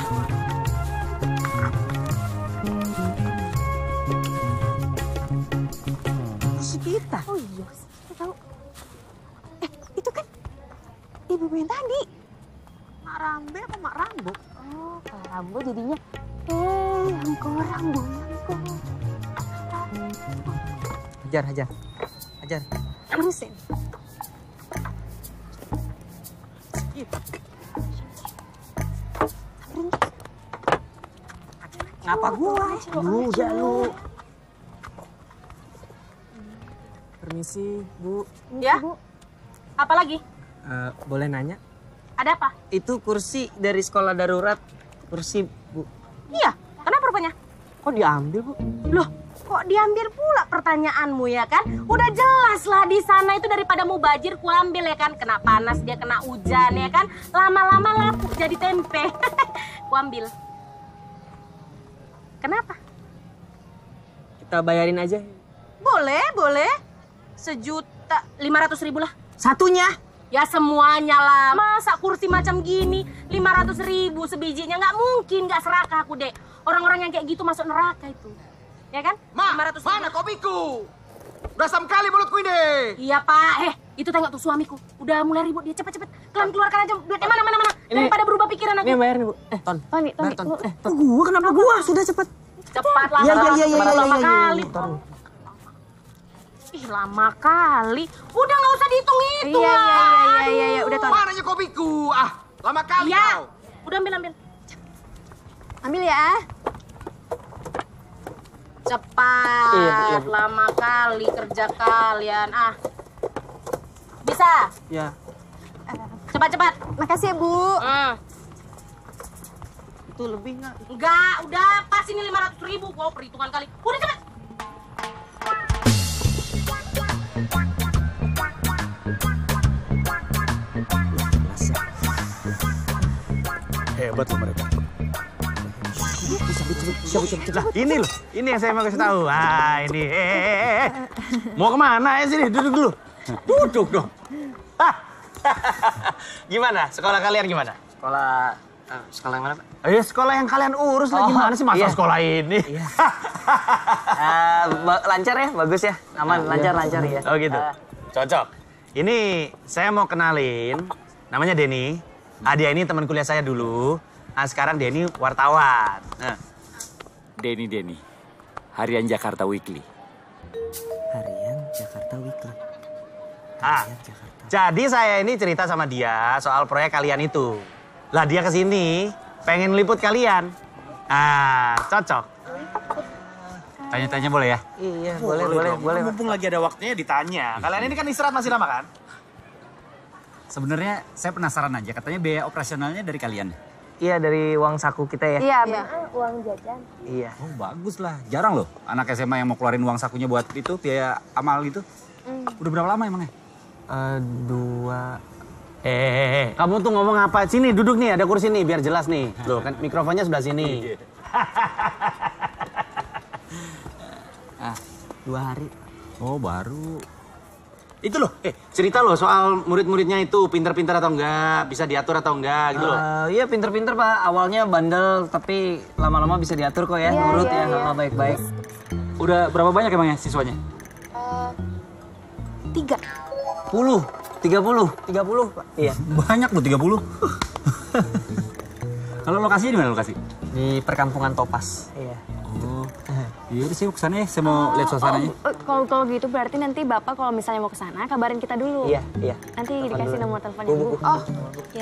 Musuh kita. Oh iya, kita tahu. Eh, itu kan ibu yang tadi. Mak Rambe apa Mak Rambo? Oh, kalau Rambo jadinya eh Rambo, Rambo, Rambo. Hajar, hajar, hajar. Terusin. Ngapa gua? Lu, udah lu. Permisi, Bu. Ya? Apa lagi? Eh, boleh nanya? Ada apa? Itu kursi dari sekolah darurat. Kursi, Bu. Iya, kenapa rupanya? Kok diambil, Bu? Loh, kok diambil pula pertanyaanmu ya kan? Udah jelas lah di sana itu daripada mubajir ku ambil ya kan. Kena panas dia kena hujan ya kan. Lama-lama lapuk jadi tempe. Ku ambil. Kenapa? Kita bayarin aja. Boleh, boleh. Sejuta lima ratus ribu lah. Satunya? Ya semuanya lah. Masa kursi macam gini lima ratus ribu sebijinya? Nggak mungkin nggak serakah aku dek. Orang-orang yang kayak gitu masuk neraka itu. Ya kan? Ma, mana kopiku? Udah asam kali mulutku ini. Iya pak, eh itu tengok tuh suamiku. Udah mulai ribut dia, cepet-cepet. Kalian keluarkan aja duitnya mana, mana, mana. Daripada berubah pikiran aku. Ini bayar nih Bu. Eh, Ton. Tony, Tony. Ton. lu- Eh, Oh, gua kenapa gua? Sudah cepet. Cepat lah. Iya, iya, iya, iya, iya, lama iya, kali. iya. Ton. Ih lama kali. Udah nggak usah dihitung-hitung Iya, lah. iya, iya, iya, iya, udah Ton. Mananya kopiku? Ah, lama kali Iya. kau. Udah ambil, ambil. Ambil ya. Cepat. Iya, Bu, iya, Bu. Lama kali kerja kalian. Ah. Bisa? Ya. Cepat-cepat. Makasih ya, Bu. Hmm. Itu lebih nggak? Enggak, udah pas ini lima ratus ribu. Wow, perhitungan kali. Udah cepet. Hebat loh mereka. Nah, ini loh, ini yang saya mau kasih tahu. Ah, ini. Eh, eh, eh, eh. Mau kemana ya sini? Duduk dulu. Duduk dong. Hah. Gimana? Sekolah kalian gimana? Sekolah eh, sekolah yang mana, Pak? Eh, sekolah yang kalian urus lah. Oh, Gimana sih masa iya. sekolah ini? Iya. Eh, ba- lancar ya, bagus ya. Aman, lancar, lancar ya. Oh gitu. Eh, Cocok. Ini saya mau kenalin. Namanya Denny. Ah, dia ini teman kuliah saya dulu. Nah, sekarang Denny wartawan. Nah. Denny Denny, Harian Jakarta Weekly. Harian Jakarta Weekly. Ah, jadi saya ini cerita sama dia soal proyek kalian itu. Lah dia kesini pengen liput kalian. Ah, cocok. Tanya-tanya boleh ya? Iya, boleh, boleh, dong. boleh. Mumpung lagi ada waktunya ditanya. Kalian ini kan istirahat masih lama kan? Sebenarnya saya penasaran aja, katanya biaya operasionalnya dari kalian. Iya, dari uang saku kita ya. Iya, bener. Uang jajan. Iya. Oh bagus lah, jarang loh anak S M A yang mau keluarin uang sakunya buat itu biaya amal gitu. Udah berapa lama emangnya? Eh, dua. Eh, eh, eh, kamu tuh ngomong apa? Sini duduk nih, ada kursi nih biar jelas nih. Loh, kan mikrofonnya sebelah sini. Ah, Dua hari. Oh, baru. Itu loh, eh cerita loh soal murid-muridnya itu pinter-pinter atau enggak, bisa diatur atau enggak gitu loh. Uh, iya pinter-pinter Pak, awalnya bandel tapi lama-lama bisa diatur kok ya, Iya, nurut iya, ya, iya. sama baik-baik. Udah berapa banyak emangnya siswanya? Eh, tiga. Puluh, tiga puluh, tiga puluh Pak. Iya. Banyak loh, tiga puluh. Kalau lokasinya di mana lokasi? Di perkampungan Topas. Iya. Oh, iya udah sih kesana ya, saya mau lihat suasananya. Oh, kalau kalau gitu berarti nanti Bapak kalau misalnya mau ke sana kabarin kita dulu. Iya, iya. Nanti Telepon dikasih dulu. nomor teleponnya Bu, Bu. bu, bu. Oh, iya.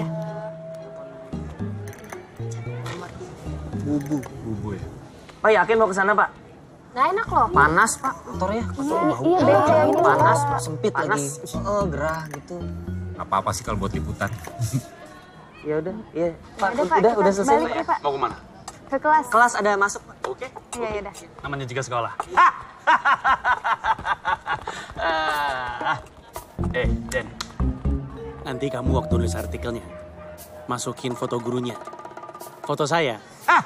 Bubu. Bubu ya. Pak yakin mau ke sana Pak? Nggak enak loh. Panas Pak, motornya. Iya, iya, beda gitu. Panas Pak, sempit Panas. lagi. Oh, gerah gitu. Apa-apa sih kalau buat liputan. Ya udah, iya. Pak, Udah, udah, Pak, udah, kita selesai balik ya, Pak. Mau kemana? Ke kelas. Kelas ada masuk Pak. Oke. Iya, iya udah. Namanya juga sekolah. Ah. Eh, Den. Nanti kamu waktu nulis artikelnya, masukin foto gurunya. Foto saya.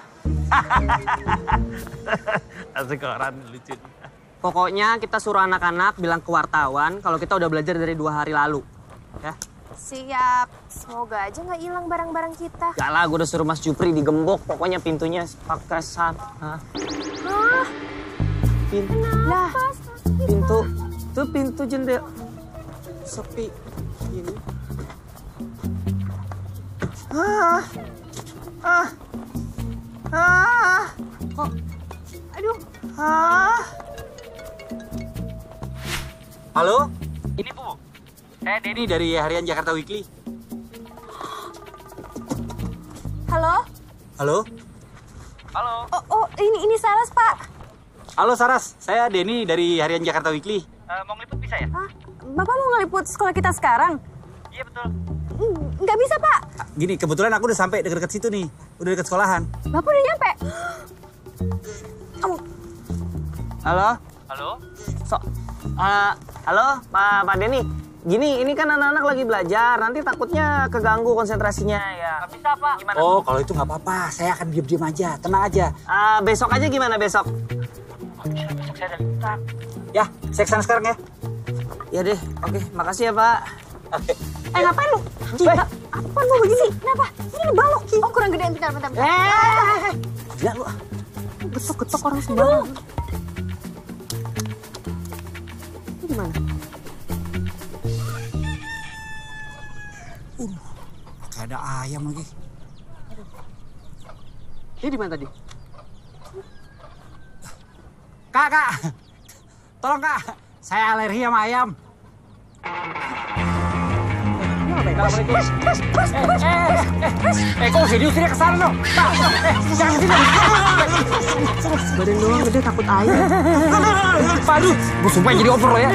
Asik orang lucu. Pokoknya kita suruh anak-anak bilang ke wartawan kalau kita udah belajar dari dua hari lalu. Ya. Siap. Semoga aja nggak hilang barang-barang kita. Gak lah, gue udah suruh Mas Jupri digembok. Pokoknya pintunya pakai san. Hah? Hah? Pintu. Lah. Pintu. Tuh pintu jendela. Sepi. Gini. Ah. Ah. Ah. Kok? Aduh. Ah. Halo? Ini Bu. Saya Denny dari Harian Jakarta Weekly. Halo? Halo? Halo. Oh, oh ini ini Saras, Pak. Halo Saras, saya Denny dari Harian Jakarta Weekly. Uh, mau ngeliput bisa ya? Hah? Bapak mau ngeliput sekolah kita sekarang? Iya betul. Nggak bisa, Pak. Gini, kebetulan aku udah sampai deket-deket situ nih. Udah deket sekolahan. Bapak udah nyampe? Oh. Halo? Halo? So, uh, halo Pak Pak Denny. Gini, ini kan anak-anak lagi belajar. Nanti takutnya keganggu konsentrasinya ya. Gak bisa Pak. Gimana? Oh, kalau itu nggak apa-apa. Saya akan diam-diam aja. Tenang aja. Uh, besok aja gimana besok? Besok saya ada liputan. Ya, saya kesana sekarang ya. Ya deh, oke. Makasih ya Pak. Oke. Eh, ngapain lu? Gila, apa lu begini? Kenapa? Ini dibalok, Ki. Oh, kurang gedean. Bentar, bentar, bentar. Eh, gila lu. Getok-getok orang sembarangan. Ini gimana? Uh, kayak ada ayam lagi. Ini di mana tadi? Kak, kak. Tolong kak. Saya alergi sama ayam. Assalamualaikum. Eh, eh, eh, kok serius dia kesana dong? Eh, jangan sini. Badan doang gede takut ayam. Aduh, gue sumpah jadi over lo ya.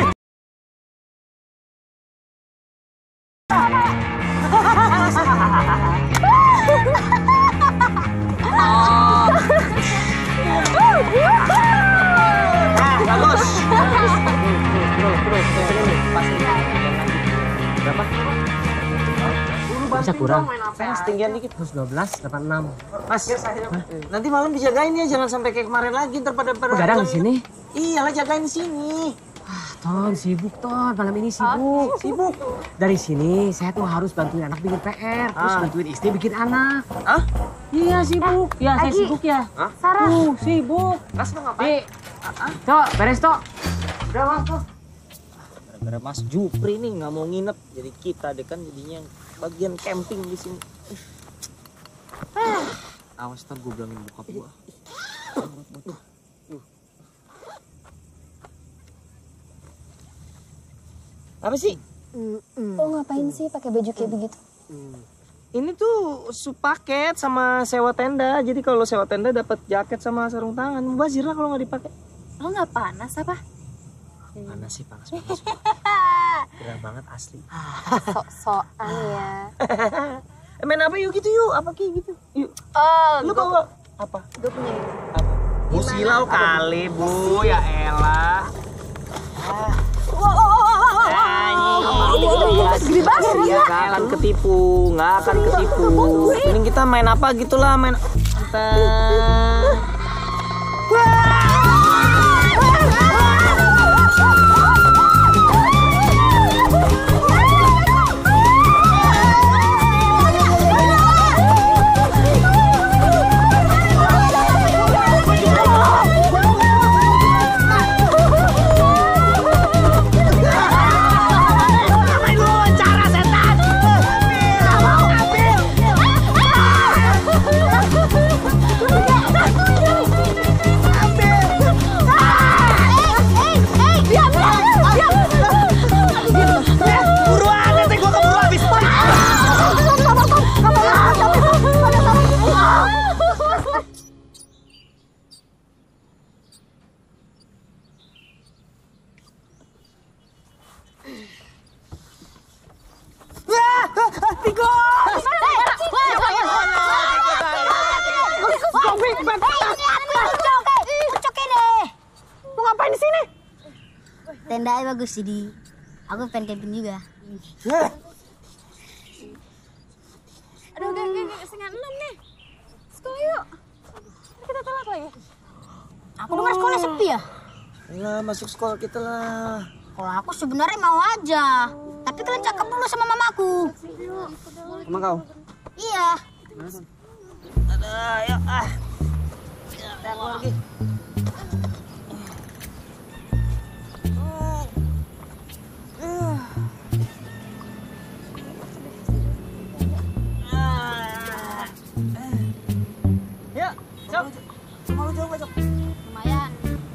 Bagus. Berapa? Bisa kurang. Saya setinggian dikit. seratus dua belas, delapan puluh enam. Mas, nanti malam dijagain ya, jangan sampai kayak kemarin lagi ntar pada pada. Begadang di sini? Iyalah jagain di sini. Ah, Ton, sibuk Ton, malam ini sibuk. Sibuk. Dari sini saya tuh harus bantuin anak bikin P R, terus Ah. bantuin istri bikin anak. Hah? Iya sibuk. Ya saya Agi. sibuk ya. Hah? Sarah. Tuh, sibuk. Mas mau ngapain? Di, Tok, beres Tok. Udah mas tuh. Gara-gara Mas Jupri nih nggak mau nginep, jadi kita deh kan jadinya bagian camping di sini. Awas ntar gue bilangin bokap gue. Apa sih? Lo ngapain sih pakai baju kayak begitu? Ini tuh supaket sama sewa tenda. Jadi kalau sewa tenda dapat jaket sama sarung tangan. Mubazir lah kalau nggak dipakai. Lo nggak panas apa? Panas sih, panas panas. Gerah banget asli. Sok-sokan ya. Eh, main apa yuk gitu yuk? Apa kayak gitu? Yuk. Oh, Lu tau gak? Apa? gue punya ini. Bu silau kali bu, ya elah. Ini gede banget ya. Gak akan ketipu, gak akan ketipu. Mending kita main apa gitulah, main. Entah. Pigo! Ucok ini. Mau ngapain di sini? Tendanya bagus sih di. Aku pengen camping juga. Aduh, gak, gak, gak, setengah enam nih. Sekolah yuk. Kita telat lagi. Aku dengar sekolah sepi ya? Lah, masuk sekolah kita lah. Kalau aku sebenarnya mau aja. Tapi kalian cakap dulu sama mamaku. Emang kau? Iya. Ada, ayo ah. Kita lagi. Yuk, Cok. Mau jauh gak, Cok? Lumayan.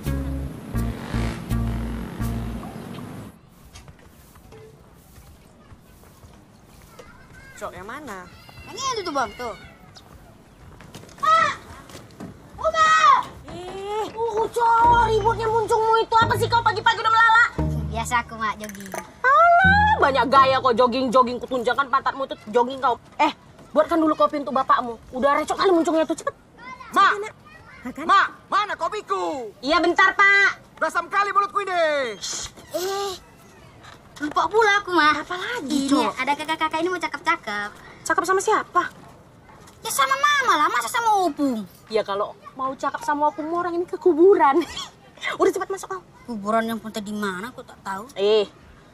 Cok, yang mana? Yang itu tuh bang, tuh. Eh, uh, Cok, ributnya muncungmu itu apa sih kau pagi-pagi udah melala? Biasa aku mak jogging. Alah, banyak gaya kok jogging-jogging, kutunjukkan pantatmu itu jogging kau. Eh, buatkan dulu kopi untuk bapakmu. Udah recok kali muncungnya tuh, cepet. Ma, Ma, mana kopiku? Iya bentar, Pak. Berasam kali mulutku ini. Eh, lupa pula aku mah. Apa lagi, Ini Cok? ada kakak-kakak ini mau cakep-cakep. Cakep sama siapa? Ya sama mama lah, masa sama opung. Ya kalau mau cakep sama aku orang ini ke kuburan. Udah cepat masuk kau. Kuburan yang pun tadi mana aku tak tahu. Eh,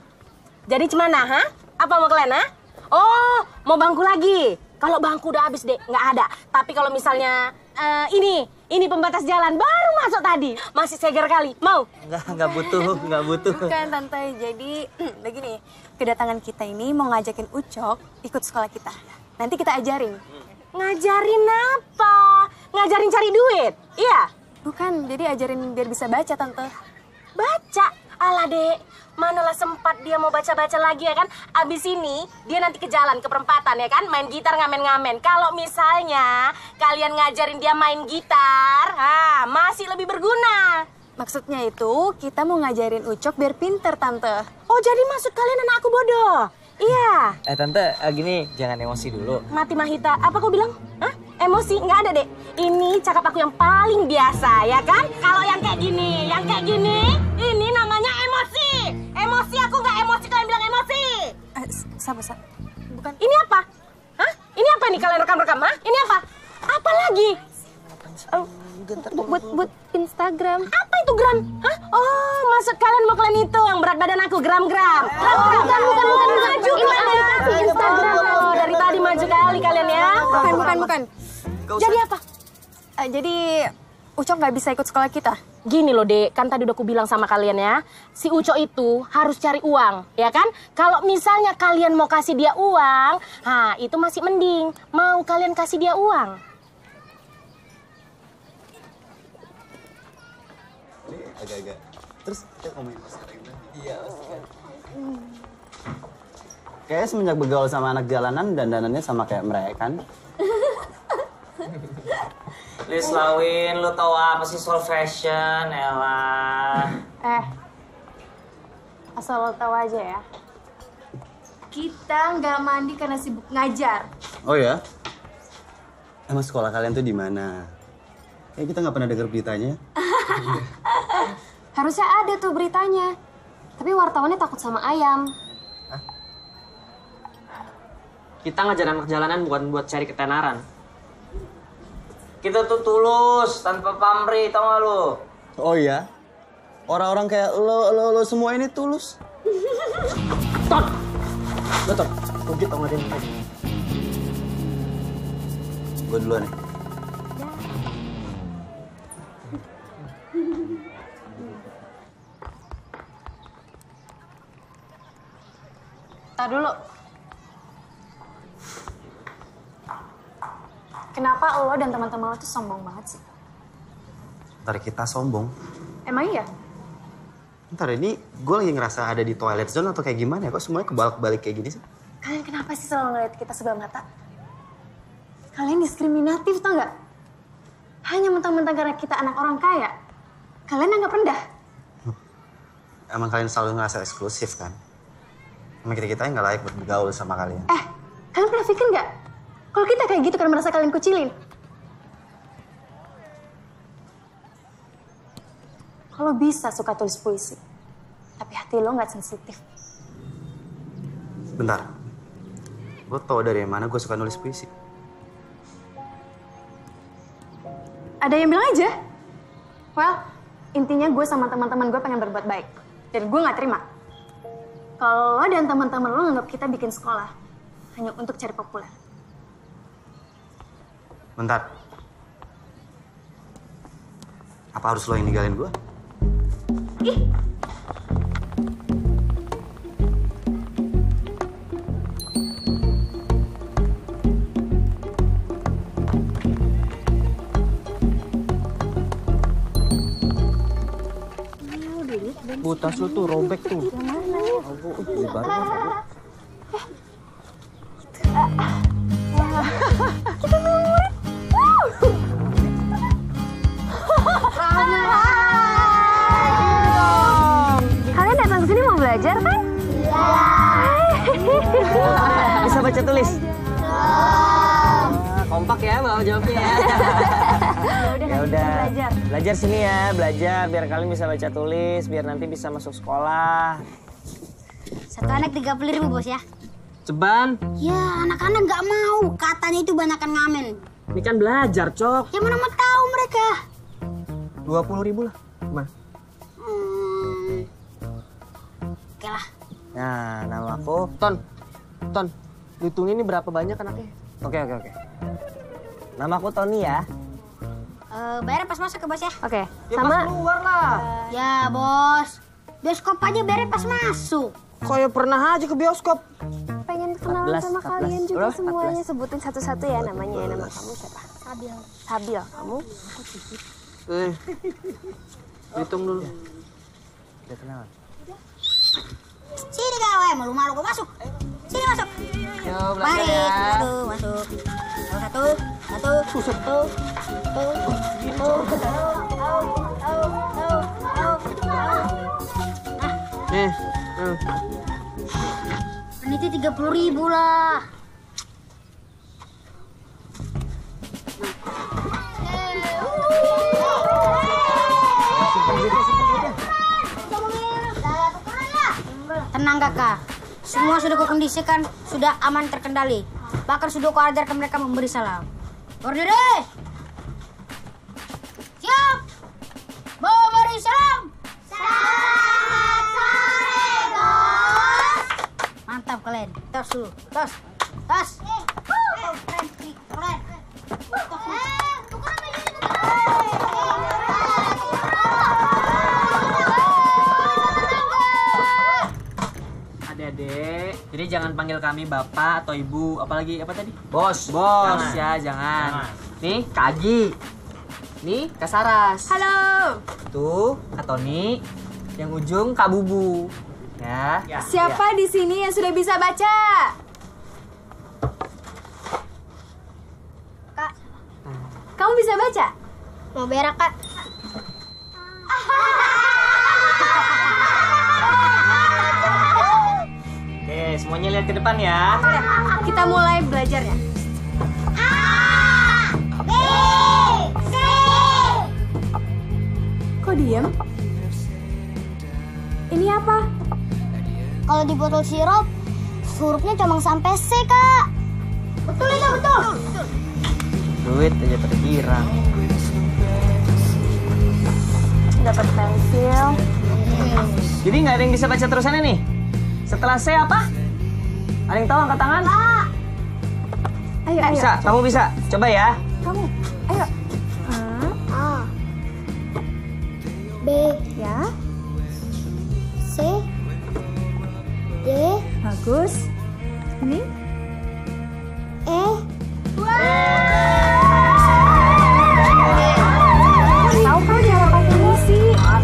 jadi cemana, ha? Apa mau kalian, ha? Oh, mau bangku lagi. Kalau bangku udah habis deh, nggak ada. Tapi kalau misalnya eh, ini, ini pembatas jalan baru masuk tadi, masih segar kali. Mau? Enggak, enggak butuh, enggak butuh. Bukan Tante, jadi begini, kedatangan kita ini mau ngajakin Ucok ikut sekolah kita. Nanti kita ajarin. Ngajarin apa? Ngajarin cari duit? Iya? Bukan, jadi ajarin biar bisa baca Tante. Baca? Alah dek, manalah sempat dia mau baca-baca lagi ya kan? Abis ini dia nanti ke jalan, ke perempatan ya kan? Main gitar ngamen-ngamen. Kalau misalnya kalian ngajarin dia main gitar, ha, masih lebih berguna. Maksudnya itu kita mau ngajarin Ucok biar pinter Tante. Oh jadi maksud kalian anak aku bodoh? Iya. Eh Tante, eh, gini, jangan emosi dulu. Mati Mahita, apa kau bilang? Hah? Emosi? Nggak ada, Dek. Ini cakap aku yang paling biasa, ya kan? Kalau yang kayak gini, yang kayak gini, ini namanya emosi. Emosi aku nggak emosi, kalian bilang emosi. Eh, sabar, sabar. Bukan. Ini apa? Hah? Ini apa nih kalian rekam-rekam, ha? Ini apa? Apa lagi? Oh, buat, buat Instagram. Apa itu gram? Hah? Oh, maksud kalian mau kalian itu yang berat badan aku, gram-gram. Gram-gram. bukan, bukan, bukan, bukan. Maju kalian. Instagram. Oh, dari tadi maju kali kalian ya. Bukan, bukan, bukan. Jadi apa? Eh, jadi Ucok nggak bisa ikut sekolah kita. Gini loh Dek, kan tadi udah aku bilang sama kalian ya, si Ucok itu harus cari uang, ya kan? Kalau misalnya kalian mau kasih dia uang, ha itu masih mending. Mau kalian kasih dia uang? Agak-agak. Terus kita ngomongin pas sekarang. Iya, kan. Kayaknya semenjak bergaul sama anak jalanan, dandanannya sama kayak mereka kan? Lis Lawin, lu tau apa sih soal fashion, elah. Eh, asal lo tahu aja ya. Kita nggak mandi karena sibuk ngajar. Oh ya? Emang sekolah kalian tuh di mana? Kayak kita nggak pernah dengar beritanya. Harusnya ada tuh beritanya. Tapi wartawannya takut sama ayam. Kita ngajar anak jalanan bukan buat cari ketenaran. Kita tuh tulus, tanpa pamrih, tau gak lu? Oh iya? Orang-orang kayak lo, lo, lo semua ini tulus. Ton! Lo Ton, rugi tau gak dia lagi. Gue duluan ya. Tar dulu. Kenapa lo dan teman-teman lo tuh sombong banget sih? Ntar kita sombong. Emang iya? Ntar ini gue lagi ngerasa ada di toilet zone atau kayak gimana ya? Kok semuanya kebalik-balik kayak gini sih? Kalian kenapa sih selalu ngeliat kita sebelah mata? Kalian diskriminatif tau nggak? Hanya mentang-mentang karena kita anak orang kaya. Kalian anggap rendah. Emang kalian selalu ngerasa eksklusif kan? Emang kita-kita nggak layak buat bergaul sama kalian. Eh, Kalian pernah pikir nggak? Kalau kita kayak gitu kan merasa kalian kucilin. Kalau bisa suka tulis puisi, tapi hati lo nggak sensitif. Bentar. Lo tau dari mana gue suka nulis puisi? Ada yang bilang aja. Well, intinya gue sama teman-teman gue pengen berbuat baik. Dan gue nggak terima kalau lo dan teman-teman lo nganggap kita bikin sekolah hanya untuk cari populer. Bentar. Apa harus lo yang ninggalin gue? Ih. Bu, tas lu tuh robek tuh. Yang mana? Aku, uh, baru aku. Kita murid. Kalian datang ke sini mau belajar kan? Iya. Bisa baca tulis? Nah, kompak ya mau jawabnya ya. Ya udah. Belajar. Belajar sini ya, belajar biar kalian bisa baca tulis, biar nanti bisa masuk sekolah. Satu anak tiga puluh ribu bos ya. Ceban. Ya anak-anak nggak mau, katanya itu banyakan ngamen. Ini kan belajar, Cok. Ya mana mau tahu mereka. dua puluh ribu lah. Gimana? Hmm. Oke lah. Nah, nama aku Ton. Ton, hitung ini berapa banyak anaknya? Oke, oke, oke. Nama aku Tony ya. Uh, bayar pas masuk ke bos ya. Oke. Ya pas keluar lah. Ya bos. Bioskop aja bayar pas masuk. Kayak pernah aja ke bioskop. Pengen kenalan empat belas, sama empat belas. kalian juga Berapa? semuanya. empat belas. Sebutin satu-satu ya namanya. Nama kamu siapa? Sabil. Sabil. Kamu? Eh, hitung dulu. Udah kenalan. Sini gawe, malu-malu gue masuk. Sini masuk. Yo, belajar Baik, ya. satu masuk. Satu, satu, satu, satu, satu, Nih, nih. Peniti tiga puluh ribu lah. Tenang kakak, semua sudah kukondisikan, sudah aman terkendali. Bahkan sudah kuajarkan mereka memberi salam. Berdiri. Siap. Memberi salam. Selamat sore, bos. Mantap kalian. Tos dulu. Tos. Tos. Keren, keren. Adik-adik, jadi jangan panggil kami bapak atau ibu, apalagi apa tadi? Bos. Bos jangan. Ya, jangan. jangan. Nih, Kak Agi. Nih, Kak Saras. Halo. Tuh, Kak Tony. Yang ujung Kak Bubu. Ya. ya. Siapa ya. Di sini yang sudah bisa baca? Kak. Kamu bisa baca? Mau berak, Kak. Oke, semuanya lihat ke depan ya. Oke, kita mulai belajarnya. A, B, C. Kok diem? Ini apa? Kalau di botol sirup, hurufnya cuma sampai C, Kak. Betul itu, betul. Duit aja pada girang. Dapat pensil. Jadi nggak ada yang bisa baca terusannya nih? Setelah C apa? Ada yang tahu angkat tangan? A. Ayo, ayo. Bisa, kamu bisa. Coba ya. Kamu, ayo. A. B. Ya. C. D. Bagus. Ini. E. Tahu kan dia apa fungsi?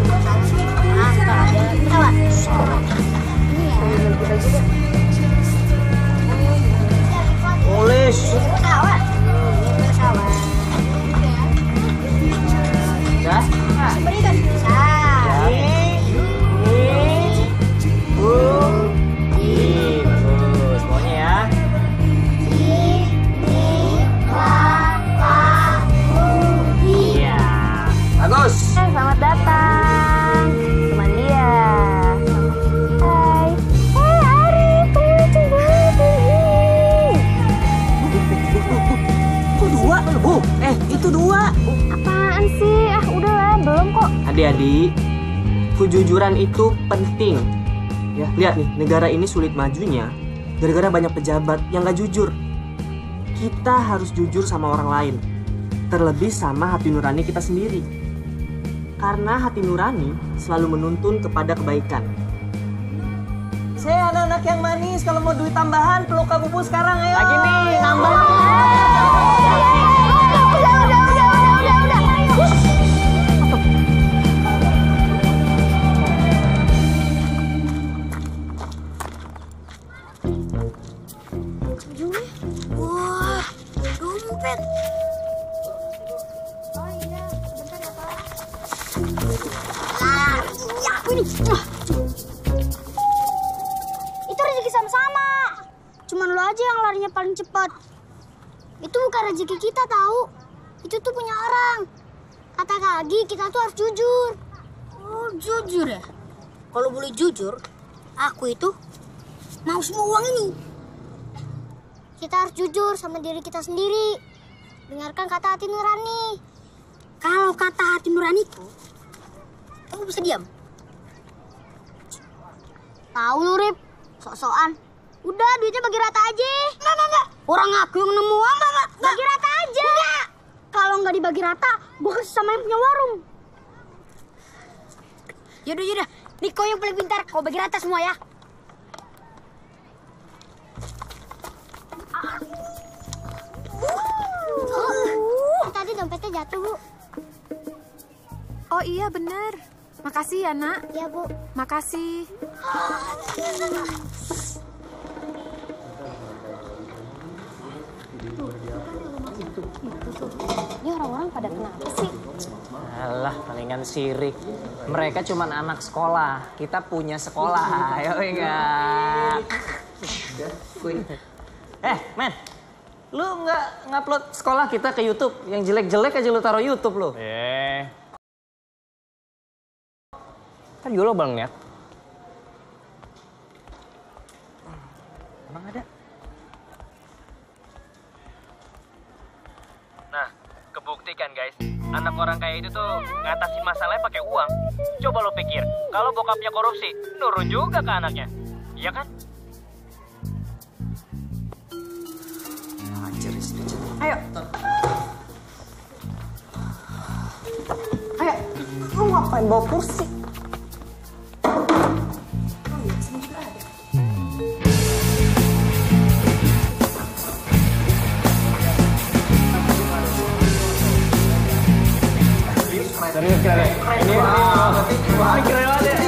Tulis. Ya. Berikan. Bagus, semuanya ya. Adik-adik, kejujuran itu penting. Ya, lihat nih, negara ini sulit majunya gara-gara banyak pejabat yang gak jujur. Kita harus jujur sama orang lain, terlebih sama hati nurani kita sendiri. Karena hati nurani selalu menuntun kepada kebaikan. Saya anak-anak yang manis, kalau mau duit tambahan peluk Kak Bubu sekarang ayo. Lagi nih, nambah. Udah, udah, udah, udah, udah, udah. Wah, dompet. Oh iya, bentar ya Pak. Ah, ya aku ini. Itu rezeki sama-sama. Cuman lo aja yang larinya paling cepat. Itu bukan rezeki kita tahu. Itu tuh punya orang. Kata Kak Agi, kita tuh harus jujur. Oh, jujur ya? Kalau boleh jujur, aku itu mau semua uang ini. Kita harus jujur sama diri kita sendiri. Dengarkan kata hati nurani. Kalau kata hati nuraniku, kamu bisa diam. Tahu lu, Rip. Sok-sokan. Udah, duitnya bagi rata aja. Enggak, enggak, enggak. Orang aku yang nemu uang, enggak, enggak. Bagi rata aja. Enggak. Kalau nggak dibagi rata, gue kasih sama yang punya warung. Yaudah, yaudah. Nih, kau yang paling pintar. Kau bagi rata semua ya. Oh, tadi dompetnya jatuh, Bu. Oh iya, bener. Makasih ya, Nak. Iya, Bu. Makasih. Ini orang-orang pada kenapa sih? Alah, palingan sirik. Mereka cuman anak sekolah. Kita punya sekolah. Ayo enggak. Eh, men. Lu nggak ngupload sekolah kita ke YouTube? Yang jelek-jelek aja lu taruh YouTube lu. Eh. Kan juga lo bang liat. Emang ada? Nah, kebuktikan guys. Anak orang kaya itu tuh ngatasin masalahnya pakai uang. Coba lo pikir, kalau bokapnya korupsi, nurun juga ke anaknya. Iya kan? Ayo. Ayo. Lu ngapain bawa kursi? Serius keren. Ini ini keren banget ya.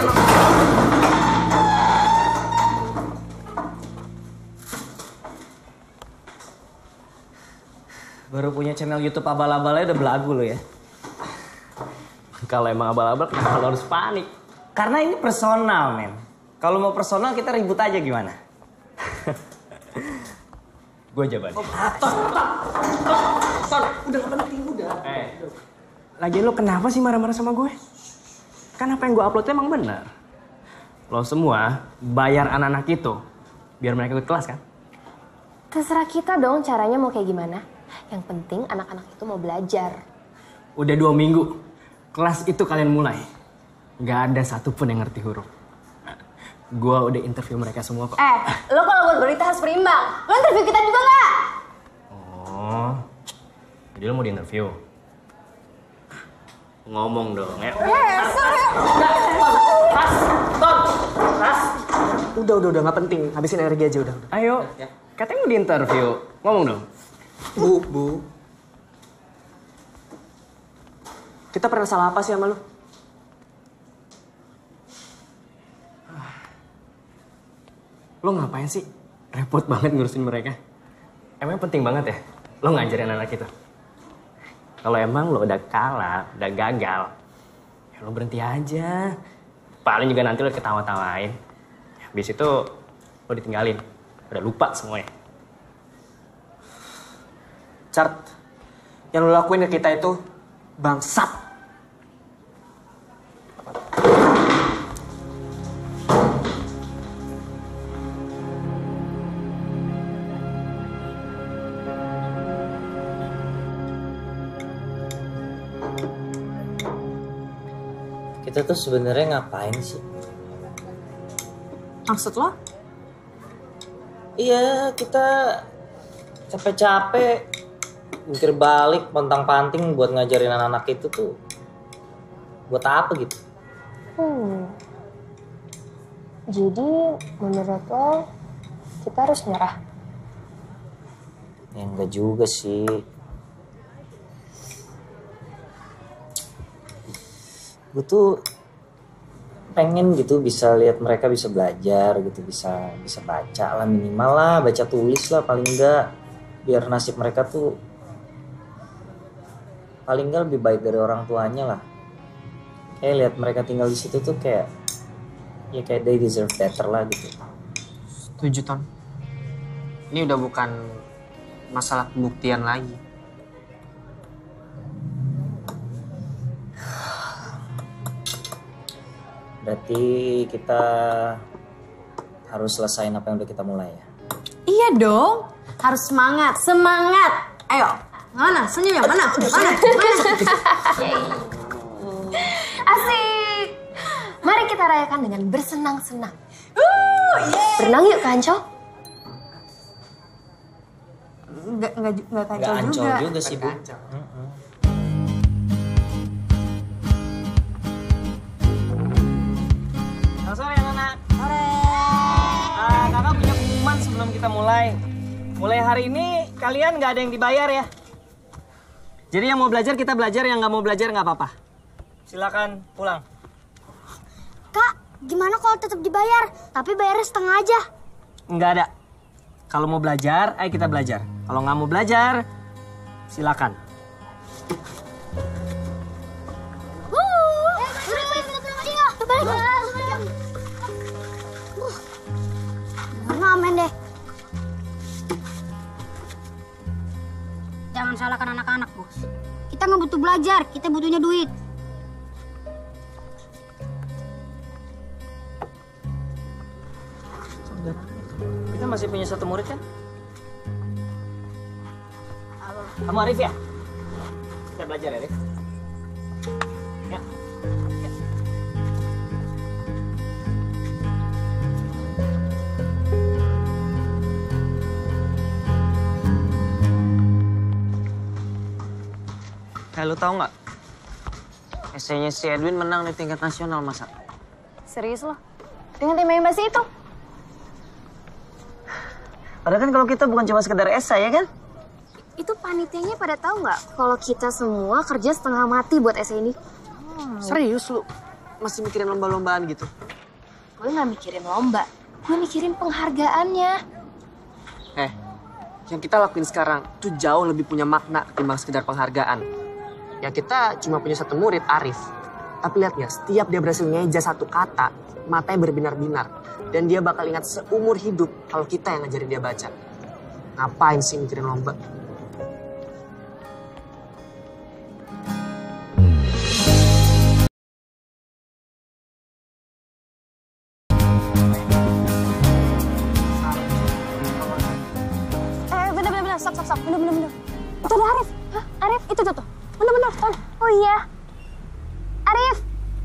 Baru punya channel YouTube abal-abalnya udah belagu lo ya. Kalau emang abal-abal kenapa lo harus panik? Karena ini personal, men. Kalau mau personal kita ribut aja gimana? Gue jawaban. Oh, stop, stop, stop. Udah gak penting, udah. Eh, lagi lo kenapa sih marah-marah sama gue? Kan apa yang gue upload emang benar. Lo semua bayar anak-anak itu biar mereka ikut kelas kan? Terserah kita dong caranya mau kayak gimana. Yang penting anak-anak itu mau belajar. Udah dua minggu, kelas itu kalian mulai. Gak ada satupun yang ngerti huruf. Gue udah interview mereka semua kok. Eh, lo kalau buat berita harus berimbang. Lo interview kita juga nggak? Oh, jadi lo mau di interview? Ngomong dong, ya. Yes, Ras, stop, Ras. Udah, udah, udah. Nggak penting. Habisin energi aja, udah. udah. Ayo, katanya mau di interview. Ngomong dong. Bu, Bu. Kita pernah salah apa sih sama lu? Lo ngapain sih? Repot banget ngurusin mereka. Emang penting banget ya? Lo ngajarin anak itu. Kalau emang lo udah kalah, udah gagal, ya lo berhenti aja. Paling juga nanti lo ketawa-tawain. Habis itu lo ditinggalin. Udah lupa semuanya. Chart, yang lo lakuin ke kita itu bangsat. Kita tuh sebenarnya ngapain sih? Maksud lo? Iya, kita capek-capek mikir balik, pontang-panting buat ngajarin anak-anak itu tuh buat apa gitu? Hmm. Jadi menurut lo kita harus nyerah? Ya enggak juga sih. Gue tuh pengen gitu bisa lihat mereka bisa belajar gitu, bisa bisa baca lah minimal lah, baca tulis lah paling enggak, biar nasib mereka tuh paling enggak lebih baik dari orang tuanya lah. Kayak lihat mereka tinggal di situ tuh kayak ya kayak they deserve better lah gitu. Setuju, Ton. Ini udah bukan masalah pembuktian lagi. Berarti kita harus selesain apa yang udah kita mulai ya? Iya dong, harus semangat, semangat. Ayo, mana senyum ya? Mana? Mana? Mana? Asik. Mari kita rayakan dengan bersenang-senang. Uh, Berenang yuk, Kanco. Enggak, enggak, enggak Kanco Nggak ancol juga. juga sih, Bu. Selamat sore anak-anak. Sore. Uh, kakak punya pengumuman sebelum kita mulai. Mulai hari ini kalian nggak ada yang dibayar ya. Jadi yang mau belajar kita belajar, yang nggak mau belajar nggak apa-apa. Silakan pulang. Kak, gimana kalau tetap dibayar? Tapi bayarnya setengah aja. Nggak ada. Kalau mau belajar, ayo kita belajar. Kalau nggak mau belajar, silakan. Ngamen deh. Jangan salahkan anak-anak, Bos. Kita nggak butuh belajar, kita butuhnya duit. Kita masih punya satu murid kan? Kamu Arif ya? Kita belajar ya, Arif. Ya. Ya. Eh, lu tau nggak? Esainya si Edwin menang di tingkat nasional, masa? Serius lo? Dengan tema yang bahasa itu? Padahal kan kalau kita bukan cuma sekedar esai, ya kan? Itu panitianya pada tahu nggak kalau kita semua kerja setengah mati buat esai ini? Hmm. Serius lu? Masih mikirin lomba-lombaan gitu? Gue nggak mikirin lomba, gue mikirin penghargaannya. Eh, yang kita lakuin sekarang tuh jauh lebih punya makna ketimbang sekedar penghargaan. Ya kita cuma punya satu murid, Arif. Tapi lihat ya, setiap dia berhasil ngeja satu kata, matanya berbinar-binar. Dan dia bakal ingat seumur hidup kalau kita yang ngajarin dia baca. Ngapain sih mikirin lomba? Eh, bener-bener, stop, stop, stop, bener-bener. Itu ada Arif. Hah? Arif, itu tuh tuh. Bener-bener, Ton. Oh iya. Arif.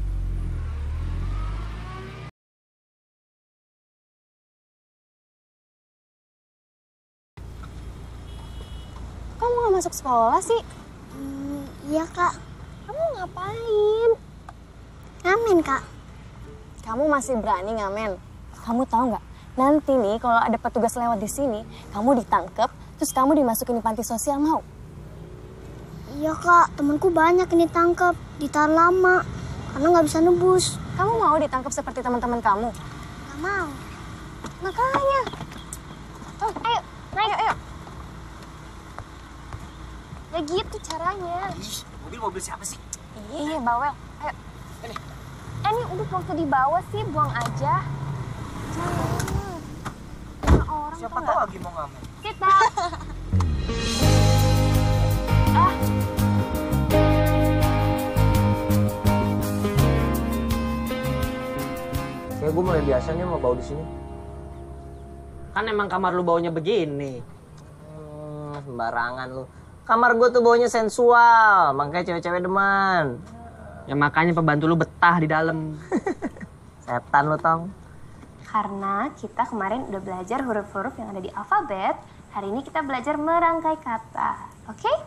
Kamu nggak masuk sekolah sih? Hmm, iya, Kak. Kamu ngapain? Ngamen, Kak. Kamu masih berani ngamen? Kamu tahu nggak? Nanti nih kalau ada petugas lewat di sini, kamu ditangkep, terus kamu dimasukin di panti sosial, mau? Iya, Kak. Temanku banyak ini tangkap, ditahan lama karena nggak bisa nebus. Kamu mau ditangkap seperti teman-teman kamu? Nggak mau. Makanya. Oh, ayo, naik, ayo. Ya gitu caranya. Mobil-mobil siapa sih? Iya, bawel. Ayo. Ini. Eh, ini udah waktu di bawah sih, buang aja. Jangan. Jangan orang Siapa tuh tahu nggak- lagi mau ngamen. Kita. Ah. Kayak gue mulai biasa nih sama bau di sini. Kan emang kamar lu baunya begini. Hmm, sembarangan lu. Kamar gue tuh baunya sensual, makanya cewek-cewek demen. Ya makanya pembantu lu betah di dalam. Setan lu, Tong. Karena kita kemarin udah belajar huruf-huruf yang ada di alfabet, hari ini kita belajar merangkai kata. Oke? Okay?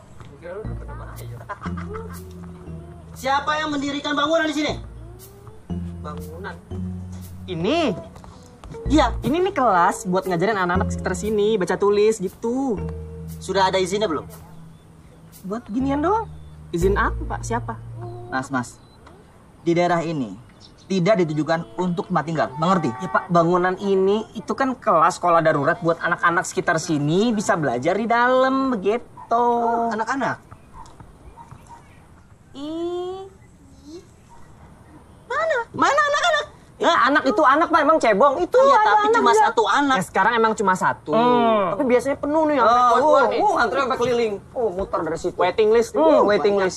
Siapa yang mendirikan bangunan di sini? Bangunan? Ini? Iya, ini nih kelas buat ngajarin anak-anak sekitar sini, baca tulis gitu. Sudah ada izinnya belum? Buat ginian doang. Izin apa, Pak? Siapa? Mas, mas, di daerah ini tidak ditujukan untuk tempat tinggal, mengerti? Ya Pak, bangunan ini itu kan kelas sekolah darurat buat anak-anak sekitar sini bisa belajar di dalam, begitu. Oh, anak-anak? Ih. Mana? Mana anak-anak? Ya, anak itu anak Pak, emang cebong. Itu ya, ada tapi anak cuma juga. satu anak. Ya, sekarang emang cuma satu. Hmm. Tapi biasanya penuh nih sampai Oh, kuat-kuat uh, nih. uh, antri sampai keliling. Oh, muter dari situ. Waiting list. Hmm, Uh, waiting banyak. list.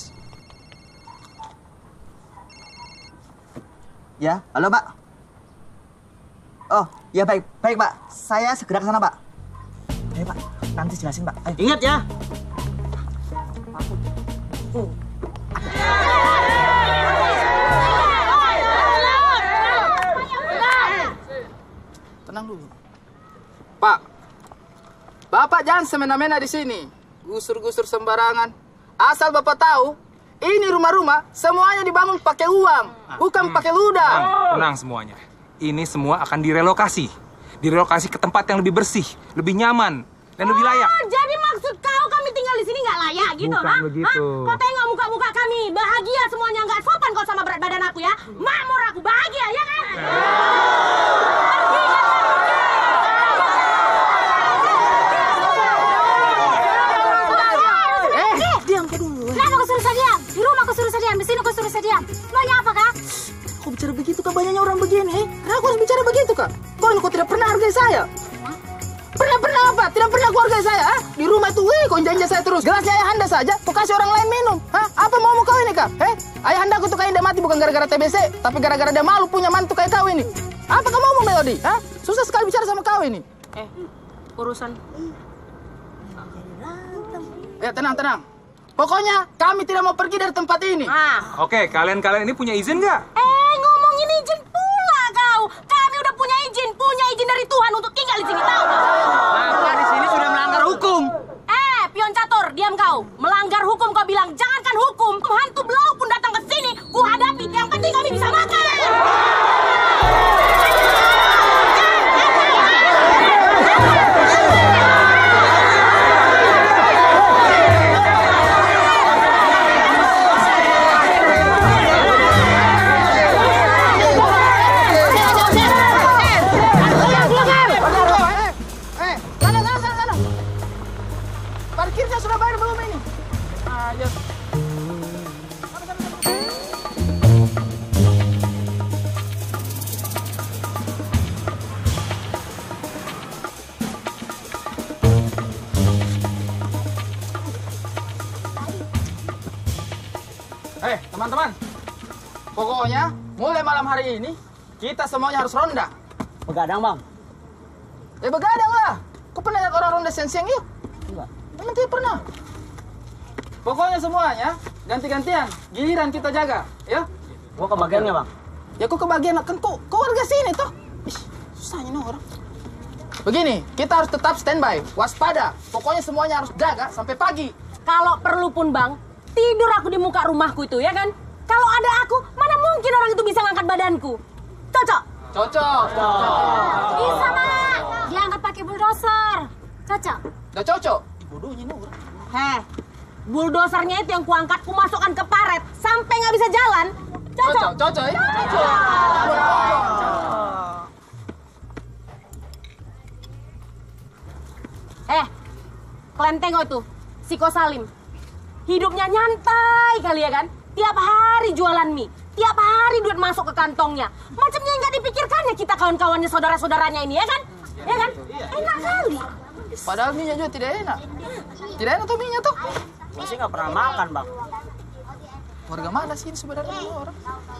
Ya, halo Pak. Oh, ya baik, baik Pak. Saya segera ke sana Pak. Ayo Pak, nanti jelasin Pak. Ayo. Ingat ya. Tenang dulu. Pak, Bapak jangan semena-mena di sini. Gusur-gusur sembarangan. Asal Bapak tahu, ini rumah-rumah semuanya dibangun pakai uang, bukan pakai ludah. Tenang, tenang semuanya. Ini semua akan direlokasi. Direlokasi ke tempat yang lebih bersih, lebih nyaman, dan lebih layak. Oh, jadi maksud kau kami tinggal di sini nggak layak gitu, Bukan ha? begitu. Hah? Kau tengok muka-muka kami, bahagia semuanya, nggak sopan kau sama berat badan aku ya. Makmur aku bahagia, ya kan? Eh, diam kau dulu. Kenapa kau suruh saya diam? Di rumah kau suruh saya diam, di sini kau suruh saya diam. Maunya apa, Kak? Kok bicara begitu Kak? Banyaknya orang begini. Eh? Kenapa kau harus bicara begitu Kak? Kau ini kau tidak pernah hargai saya. Pernah-pernah apa? Tidak pernah kau hargai saya. Ah? Di rumah itu, wih, kau janji saya terus. Gelasnya ayahanda saja, kau kasih orang lain minum. Hah? Apa mau kau ini Kak? Eh? Ayahanda aku tuh kayak dia mati bukan gara-gara T B C, tapi gara-gara dia malu punya mantu kayak kau ini. Apa kau mau Melody? Hah? Susah sekali bicara sama kau ini. Eh, urusan. Ya tenang, tenang. Pokoknya kami tidak mau pergi dari tempat ini. Ah. Oke, kalian-kalian ini punya izin nggak? Eh, ngomongin izin pula kau. Kami udah punya izin, punya izin dari Tuhan untuk tinggal di sini, tahu? Maka di sini sudah melanggar hukum. Eh, pion catur, diam kau. Melanggar hukum kau bilang, jangankan hukum, hantu belau pun datang ke sini, ku hadapi. Yang penting kami bisa makan. Parkirnya sudah bayar belum ini? Ayo. Eh, teman-teman. Pokoknya mulai malam hari ini kita semuanya harus ronda. Begadang, Bang. Ya begadang lah. Kau pernah lihat orang ronda siang-siang yuk? Enggak. Memang tidak pernah. Pokoknya semuanya ganti-gantian. Giliran kita jaga, ya? Gua kebagiannya, Bang. Ya kok kebagian kan kau, kau warga sini toh? Ih, susahnya nih orang. Begini, kita harus tetap standby, waspada. Pokoknya semuanya harus jaga sampai pagi. Kalau perlu pun bang, tidur aku di muka rumahku itu, ya kan? Kalau ada aku, mana mungkin orang itu bisa ngangkat badanku? Cocok? Cocok. Bisa, Mak. Diangkat pakai bulldozer. Cocok. Udah cocok. Bodohnya nih orang. Heh, bulldosernya itu yang kuangkat, kumasukkan ke paret, sampai nggak bisa jalan. Cocok? Cocok, cocok ya? Cocok. Eh, kalian tengok tuh, si Ko Salim. Hidupnya nyantai kali ya kan? Tiap hari jualan mie, tiap hari duit masuk ke kantongnya. Macamnya nggak dipikirkannya kita kawan-kawannya, saudara-saudaranya ini, ya kan? Ya kan? Enak kali. Padahal mie juga tidak enak. Tidak enak tuh mie tuh. Gua sih nggak pernah makan, Bang. Warga mana sih ini sebenarnya ini orang?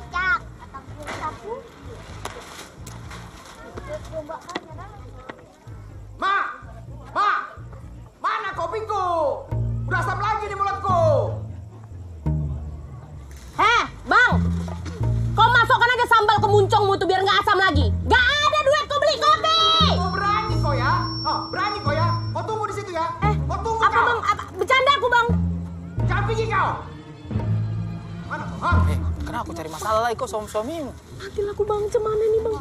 Ma! Ma! Mana kopiku? Udah asam lagi di mulutku. Heh, Bang! sambal kemuncongmu tuh biar nggak asam lagi. Nggak ada duit kau beli kopi. Oh berani kau ya? Oh berani kau ya? Kau tunggu di situ ya? Eh, kau tunggu apa kau. bang? Apa, bercanda aku bang. Jangan pergi kau. Mana kau? Ha? Eh, kenapa aku cari masalah lagi kok sama suamimu? Mati aku bang, cemana nih bang?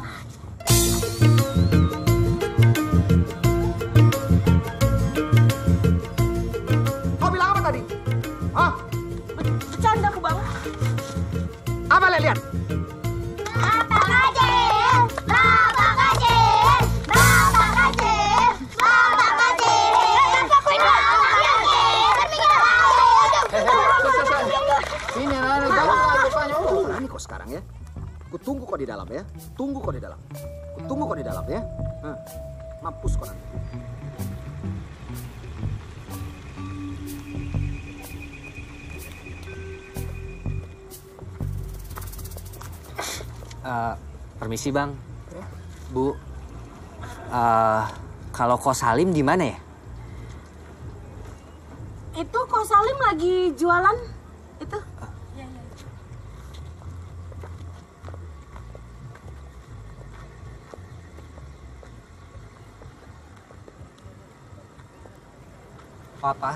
Kau bilang apa tadi? Hah? Bercanda aku bang. Apa lihat? Bapak Kajin, Bapak Kajin, Bapak Kajin, Bapak Kajin. Aku ini Ini anak-anak jangan rupanya. Oh, berani kok sekarang ya. Ku tunggu kau di dalam ya. Tunggu kau di dalam. Ku tunggu kau di dalam ya. Hah. Mampus kau nanti. Uh, permisi bang, bu. Uh, kalau Ko Salim di mana ya? Itu Ko Salim lagi jualan itu. Papa.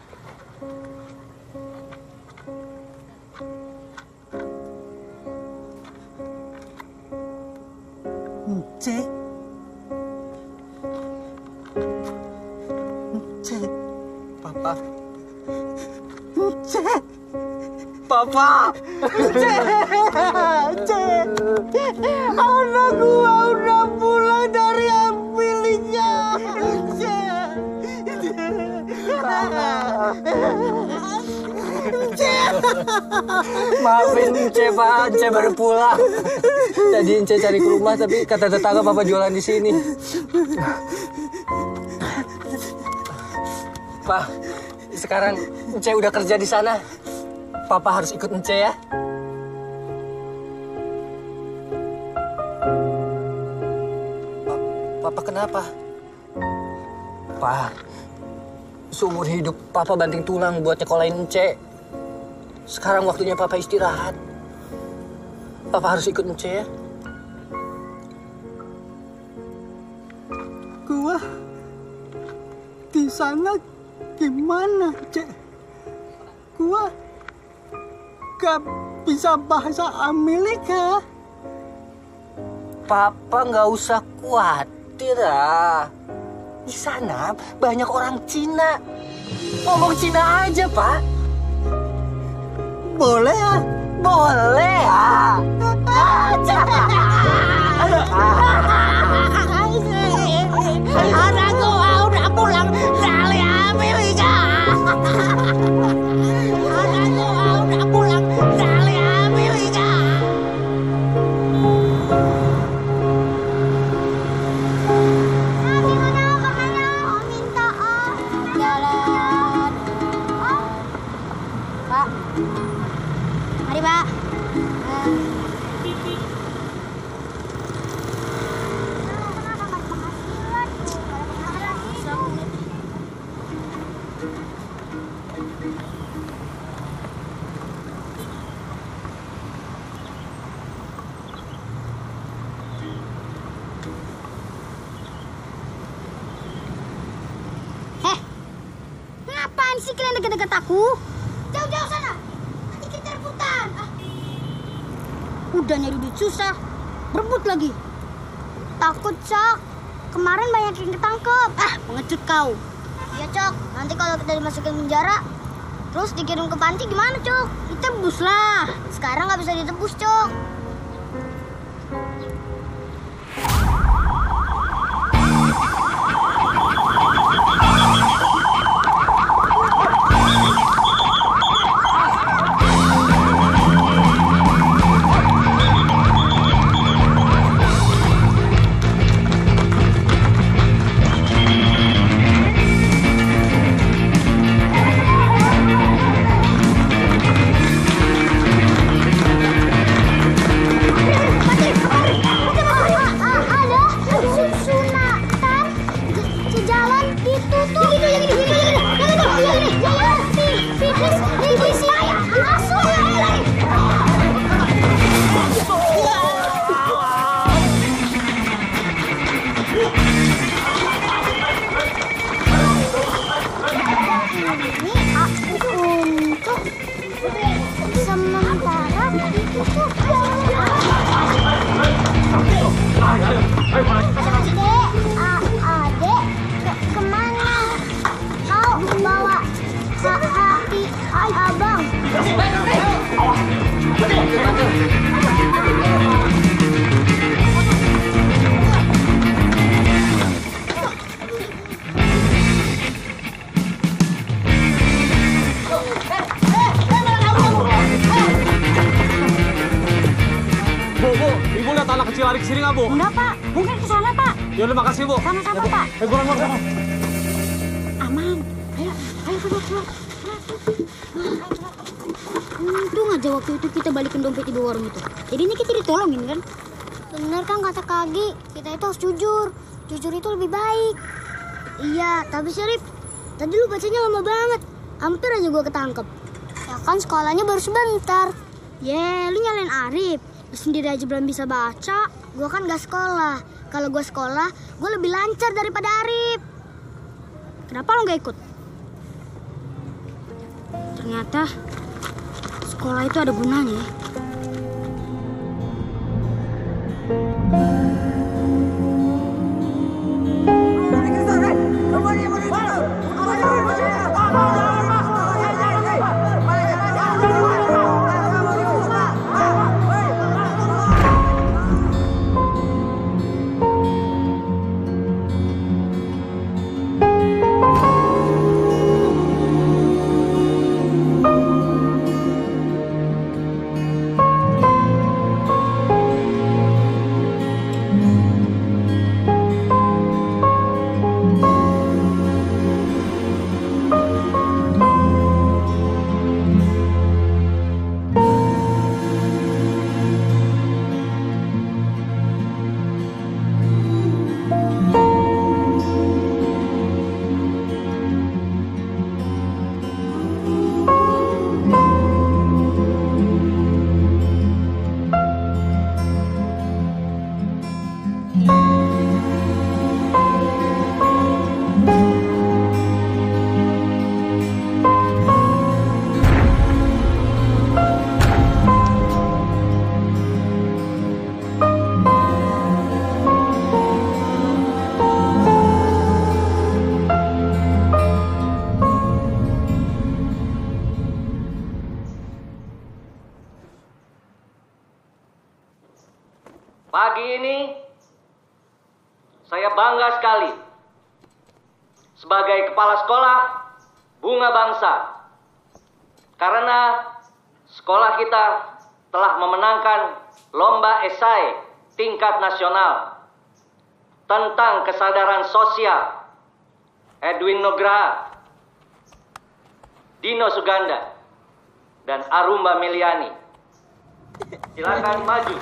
Cek. Cek. Papa. Cek. Papa. Cek. Cek. Anak gua udah pulang dari ambilnya. Cek. Cek. Maafin Ence Pak, Ence baru pulang. Tadi Ence cari ke rumah tapi kata tetangga Papa jualan di sini. Pak, sekarang Ence udah kerja di sana. Papa harus ikut Ence ya. Papa kenapa? Pak, seumur hidup Papa banting tulang buat nyekolahin Ence. Sekarang waktunya Papa istirahat. Papa harus ikut Ence ya. Gua di sana gimana, Cek? Gua gak bisa bahasa Amerika. Papa nggak usah khawatir ah. Di sana banyak orang Cina. Ngomong Cina aja, Pak. Boleh ya? Boleh ya. Anakku udah pulang dari Amerika. Anakku udah pulang dari Amerika. Pak. Mari, Pak. Eh, ngapain sih kalian deket-deket aku? Jauh-jauh sana, nanti kita rebutan. Ah. Udah nyari duit susah, berebut lagi. Takut, Cok. Kemarin banyak yang ketangkep. Ah, pengecut kau. Ya, Cok. Nanti kalau kita dimasukin penjara, terus dikirim ke panti gimana, Cok? Ditebus lah. Sekarang nggak bisa ditebus, Cok. Mati, ini aku untuk sementara itu Adek, adek kemana? Mau bawa hati abang? Bu, Bu, Ibu lihat anak kecil lari ke sini nggak, Bu? Enggak, Pak. Mungkin ke sana, Pak. Ya udah, makasih, Bu. Sama-sama, Pak. Eh, gua gua gua. Aman. Ayo, ayo keluar, keluar. Untung aja waktu itu kita balikin dompet di warung itu. Jadinya kita ditolongin kan? Bener kan kata Kagi, kita itu harus jujur. Jujur itu lebih baik. Iya, tapi Syarif, tadi lu bacanya lama banget. Hampir aja gua ketangkep. Ya kan sekolahnya baru sebentar. Ye, lu nyalain Arif. Lu sendiri aja belum bisa baca. Gua kan gak sekolah. Kalau gua sekolah, gua lebih lancar daripada Arif. Kenapa lu gak ikut? Ternyata sekolah itu ada gunanya ya. Pagi ini saya bangga sekali sebagai kepala sekolah Bunga Bangsa karena sekolah kita telah memenangkan lomba esai tingkat nasional tentang kesadaran sosial. Edwin Nugraha, Dino Suganda, dan Arumba Meliani. Silakan maju.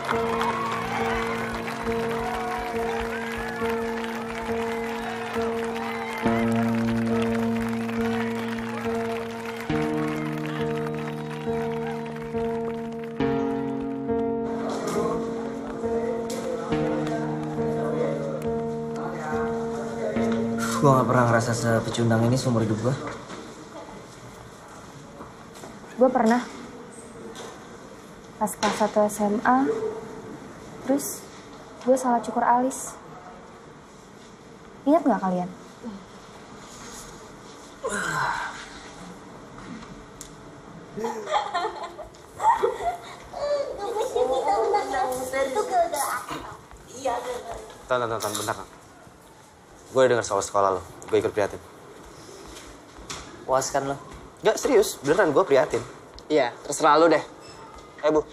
Gue gak pernah ngerasa sepecundang ini seumur hidup gue. Gue pernah. Pas kelas satu S M A, terus gue salah cukur alis. Ingat gak kalian? Tan, tan, tan, bentar. Gue udah denger soal sekolah lo. Gue ikut prihatin. Puas kan lo? Gak, serius. Beneran gue prihatin. Iya, terserah lu deh. Eh, Bu.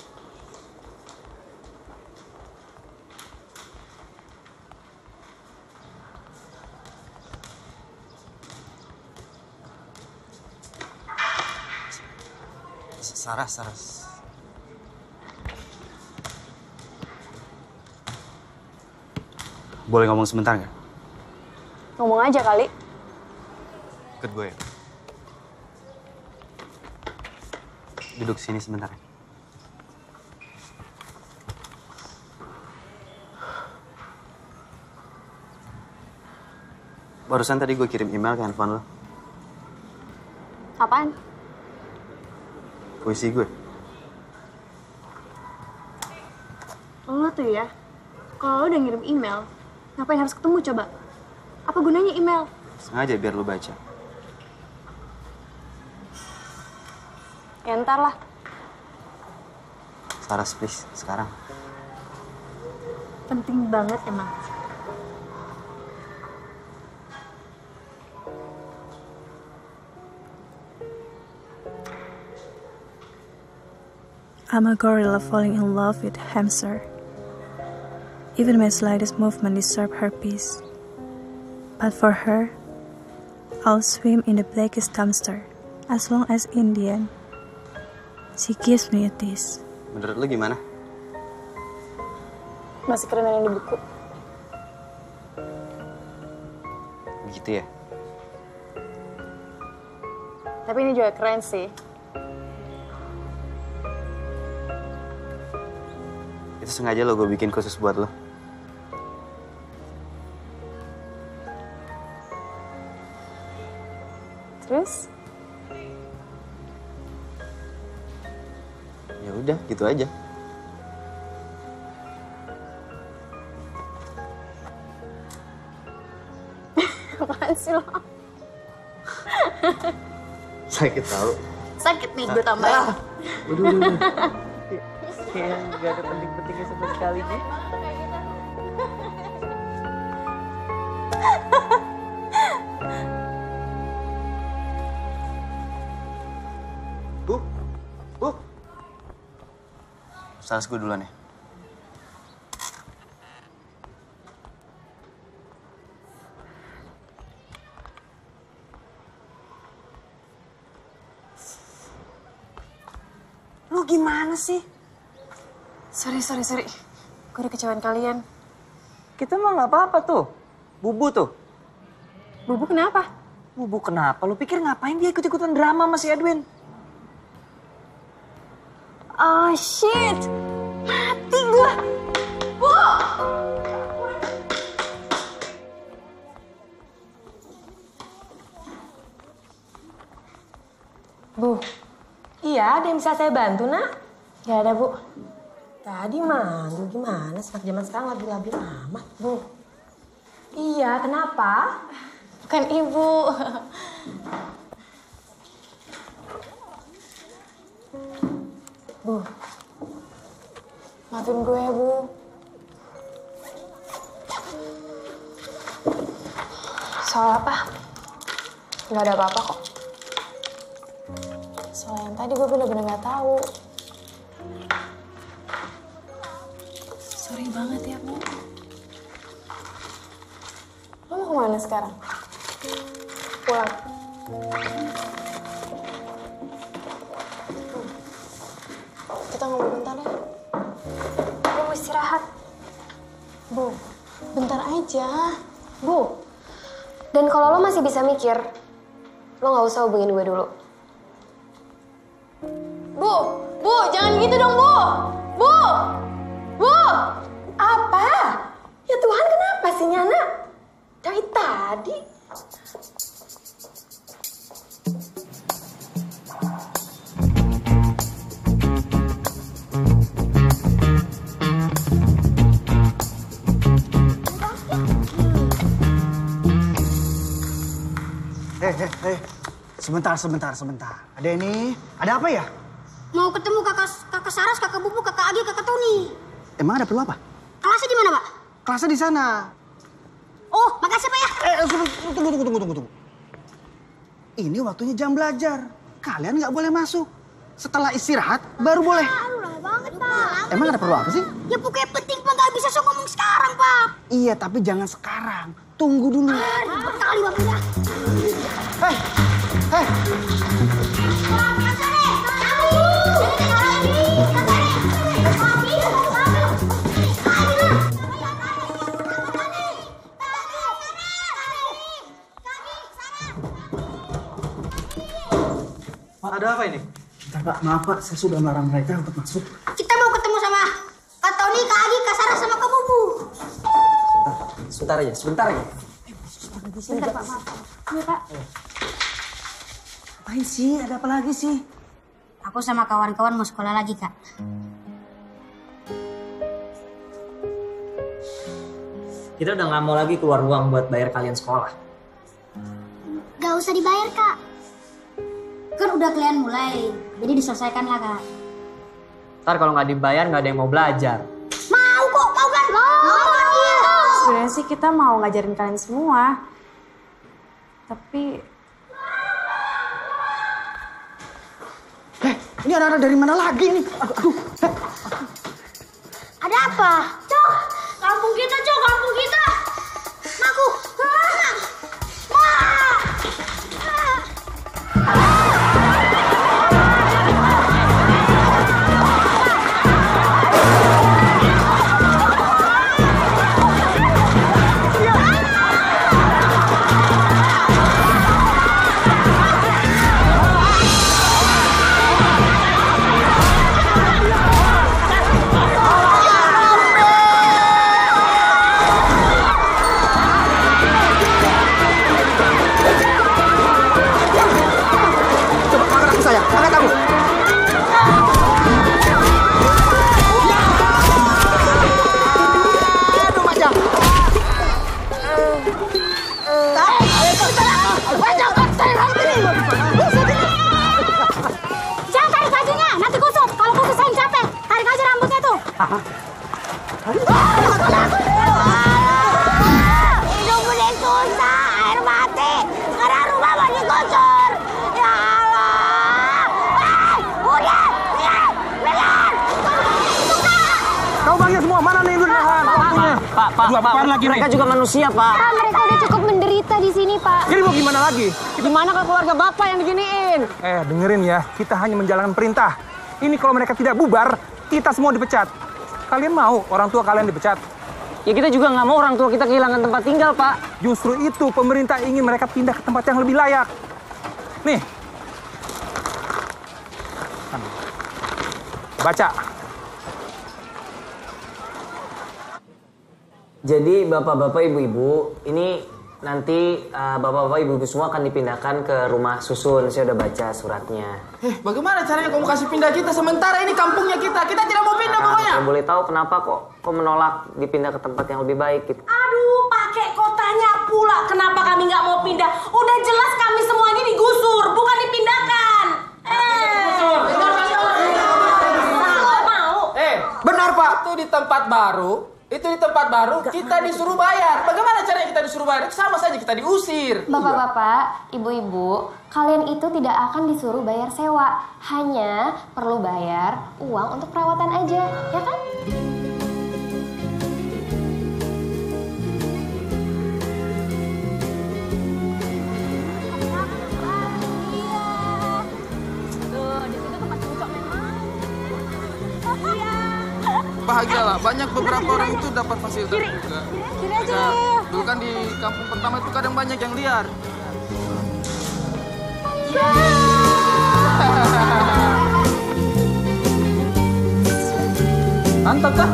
Sarah, Sarah. Boleh ngomong sebentar nggak? Ngomong aja kali. Ikut gue ya. Duduk sini sebentar. Barusan tadi gue kirim email ke handphone lo. Apaan? Puisi gue. Lo tuh ya, kalau lo udah ngirim email, ngapain harus ketemu coba? Apa gunanya email? Sengaja biar lo baca. Ya ntar lah. Saras, please, sekarang. Penting banget emang. I'm a gorilla falling in love with a hamster. Even my slightest movement disturbs her peace. But for her, I'll swim in the blackest dumpster, as long as Indian. She gives me a tease. Menurut lu gimana? Masih keren yang di buku. Begitu ya? Tapi ini juga keren sih. Itu sengaja lo gue bikin khusus buat lo. Terus? Ya udah, gitu aja. Apaan sih lo? Sakit tau. Sakit nih, gue tambahin. Ah. Udah, udah, udah. Kayaknya nggak ada penting-pentingnya sama sekali nih. Bu, bu. Salas gue duluan ya. Lu gimana sih? Sorry, sorry, sorry. Gue udah kecewain kalian. Kita mah nggak apa-apa tuh. Bubu tuh. Bubu kenapa? Bubu kenapa? Lu pikir ngapain dia ikut-ikutan drama sama si Edwin? Oh shit, mati gue. Bu! Bu, iya ada yang bisa saya bantu, nak? Gak ada, Bu. Tadi manggil gimana? Anak zaman sekarang labil-labil amat, Bu. Iya, kenapa? Bukan Ibu. Bu, maafin gue ya, Bu. Soal apa? Gak ada apa-apa kok. Soal yang tadi gue bener-bener gak tahu. Sorry banget ya, Bu. Lo mau kemana sekarang? Pulang. Kita ngobrol bentar ya. Gue mau istirahat. Bu, bentar aja. Bu, dan kalau lo masih bisa mikir, lo gak usah hubungin gue dulu. Bu, Bu, jangan gitu dong, Bu. Bu, Bu, apa? Ya Tuhan, kenapa sih Nyana? Dari tadi. Eh, eh, eh. Sebentar, sebentar, sebentar. Ada ini, ada apa ya? Mau ketemu kakak kakak Saras, kakak Bubu, kakak Agi, kakak Tony. Emang ada perlu apa? Kelasnya di mana, Pak? Kelasnya di sana. Oh, makasih, Pak ya. Eh, tunggu, tunggu, tunggu, tunggu, tunggu, tunggu. Ini waktunya jam belajar. Kalian nggak boleh masuk. Setelah istirahat, baru boleh. Aduh, lama banget, Pak. Emang ada perlu apa sih? Ya pokoknya penting, Pak. Nggak bisa so ngomong sekarang, Pak. Iya, tapi jangan sekarang. Tunggu dulu. Ah, ribet kali, Bapak ya. Hei, hei. Pak, ada apa ini? Bentar, Pak. Maaf, Pak. Saya sudah melarang mereka untuk masuk. Kita mau ketemu sama Kak Tony, Kak Agi, Kak Saras, sama Kak Bubu. Sebentar aja, sebentar aja. Bentar, Pak, maaf. Iya, Pak. Ngapain sih? Ada apa lagi sih? Aku sama kawan-kawan mau sekolah lagi, Kak. Kita udah nggak mau lagi keluar uang buat bayar kalian sekolah. Gak usah dibayar, Kak. Kan udah kalian mulai, jadi diselesaikan lah, Kak. Ntar kalau nggak dibayar nggak ada yang mau belajar. Mau kok, mau kan? Mau kan dia. Sebenarnya sih kita mau ngajarin kalian semua. Tapi... Eh, ini anak-anak dari mana lagi nih? Aduh, aduh. Ada apa? Cok, kampung kita, Cok, kampung kita. Aku. Hidup udah susah, air mati. Sekarang rumah mau digusur. Ya Allah. Eh, udah, lihat, lihat. Kau panggil semua, mana nih lu nahan? Pak, Pak, Pak, lagi mereka juga manusia, Pak. Pak, mereka udah cukup menderita di sini, Pak. Jadi mau gimana lagi? Gimana ke keluarga Bapak yang diginiin? Eh, dengerin ya, kita hanya menjalankan perintah. Ini kalau mereka tidak bubar, kita semua dipecat. Kalian mau orang tua kalian dipecat? Ya kita juga nggak mau orang tua kita kehilangan tempat tinggal, Pak. Justru itu pemerintah ingin mereka pindah ke tempat yang lebih layak. Nih. Baca. Jadi bapak-bapak, ibu-ibu, ini nanti uh, bapak-bapak, ibu-ibu semua akan dipindahkan ke rumah susun. Saya udah baca suratnya. Eh, bagaimana caranya kamu kasih pindah kita? Sementara ini kampungnya kita. Kita tidak mau pindah Nah, pokoknya. saya boleh tahu kenapa kok kok menolak dipindah ke tempat yang lebih baik gitu? Aduh, pakai kotanya pula. Kenapa kami nggak mau pindah? Udah jelas kami semua ini digusur, bukan dipindahkan. Eh, mau? Eh, benar Pak. Itu di tempat baru. Itu di tempat baru kita disuruh bayar. Bagaimana caranya kita disuruh bayar? Sama saja kita diusir. Bapak-bapak, ibu-ibu, kalian itu tidak akan disuruh bayar sewa. Hanya perlu bayar uang untuk perawatan aja, ya kan? Bahagialah, banyak beberapa orang itu dapat fasilitas juga. Kiri aja. Ya, dulu kan di kampung pertama itu kadang banyak yang liar. Mantap kah?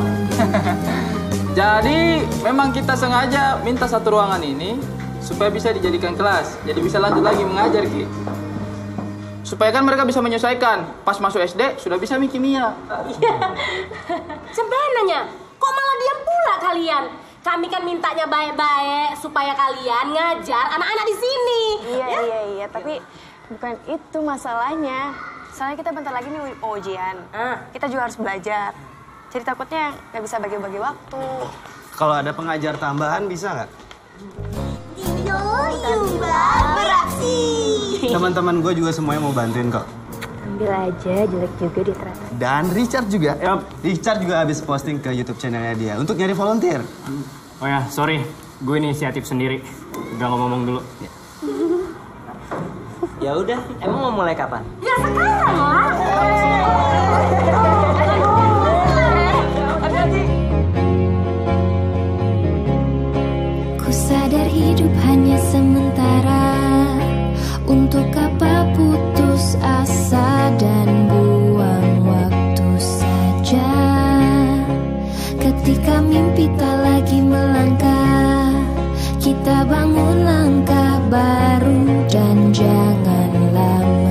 Jadi memang kita sengaja minta satu ruangan ini supaya bisa dijadikan kelas. Jadi bisa lanjut lagi mengajar, Ki. Supaya kan mereka bisa menyesuaikan. Pas masuk S D sudah bisa kimia. Iya. Sebenarnya, kok malah diam pula kalian? Kami kan mintanya baik-baik supaya kalian ngajar anak-anak di sini. Iya, ya? iya, iya. Tapi bukan itu masalahnya. Soalnya kita bentar lagi nih ujian. Kita juga harus belajar. Jadi takutnya nggak bisa bagi-bagi waktu. Kalau ada pengajar tambahan bisa nggak? beraksi. Teman-teman gue juga semuanya mau bantuin kok. Ambil aja, jelek juga di ternyata. Dan Richard juga. Richard juga habis posting ke YouTube channelnya dia untuk nyari volunteer. Oh ya, sorry. Gue inisiatif sendiri. Udah ngomong-ngomong dulu. Ya udah, emang mau mulai kapan? Ya sekarang lah. Ku sadar hidup hanya sementara. Untuk apa putus asa dan buang waktu saja. Ketika mimpi tak lagi melangkah, kita bangun langkah baru dan jangan lama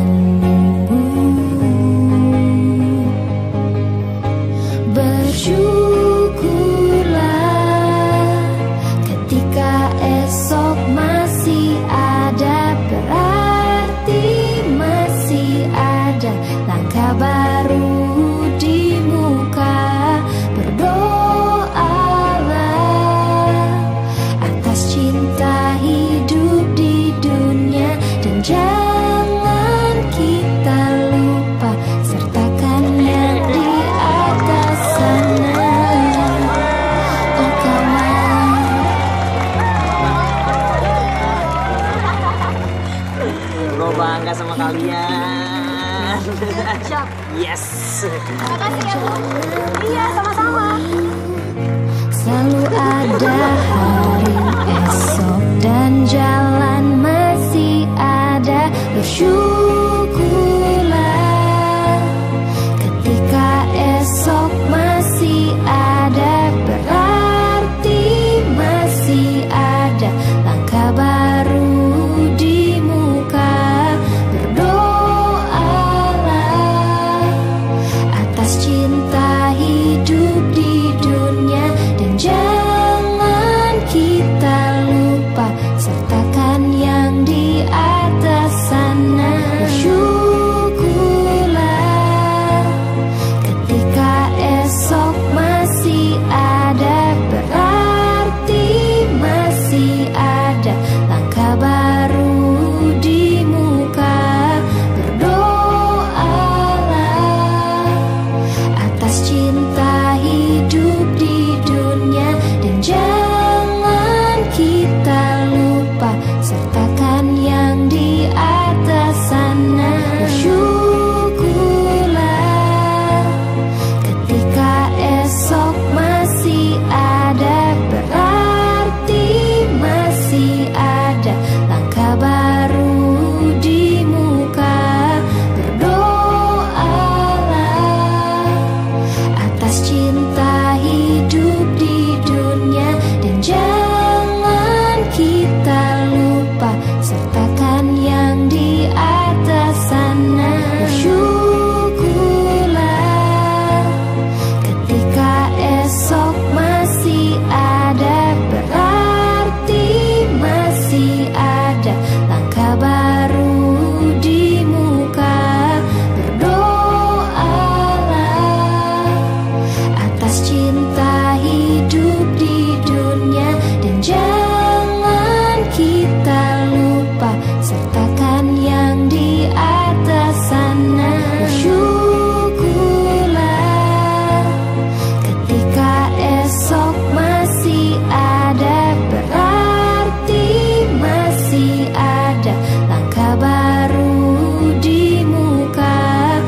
langkah baru di muka. Berdoalah atas cinta hidup di dunia, dan jangan kita lupa sertakan yang di atas sana. Oh kawan, Gue bangga sama kalian. Siap. Yes. Terima kasih ya, Bu. Iya, sama-sama. selalu ada hari esok dan jalan masih ada. Bersyukurlah ketika esok masih ada, berarti masih ada langkah baru di muka. Berdoalah atas cinta hidup di dunia, dan jangan kita lupa sertakan yang di atas sana. Bersyukurlah ketika esok masih ada, berarti masih ada langkah baru di muka. Berdoalah atas cinta hidup di dunia, dan jangan kita lupa sertakan yang di atas sana. Bersyukurlah ketika esok masih ada, berarti masih ada langkah baru di muka. Berdoalah atas cinta hidup di dunia, dan jangan kita lupa sertakan yang di atas sana. Bersyukurlah ketika esok masih ada, berarti masih ada langkah baru di muka. Berdoalah atas cinta hidup di dunia, dan jangan kita lupa sertakan yang di atas sana. Bersyukurlah ketika esok masih ada, berarti masih ada langkah baru di muka.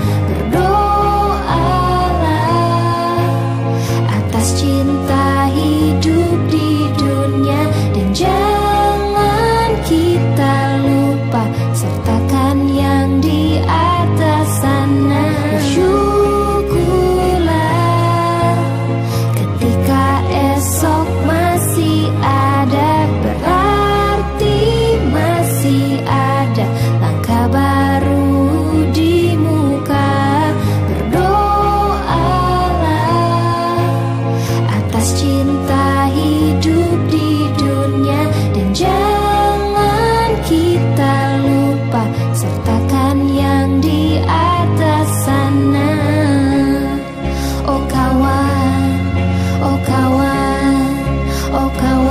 Berdoalah atas cinta hidup di dunia, dan jangan kita lupa sertakan yang di atas sana. Bersyukurlah ketika esok masih ada, berarti masih ada langkah baru di muka. Berdoalah atas cinta hidup di dunia, dan jangan kita lupa sertakan yang di atas sana. Oh kawan, oh kawan, oh kawan.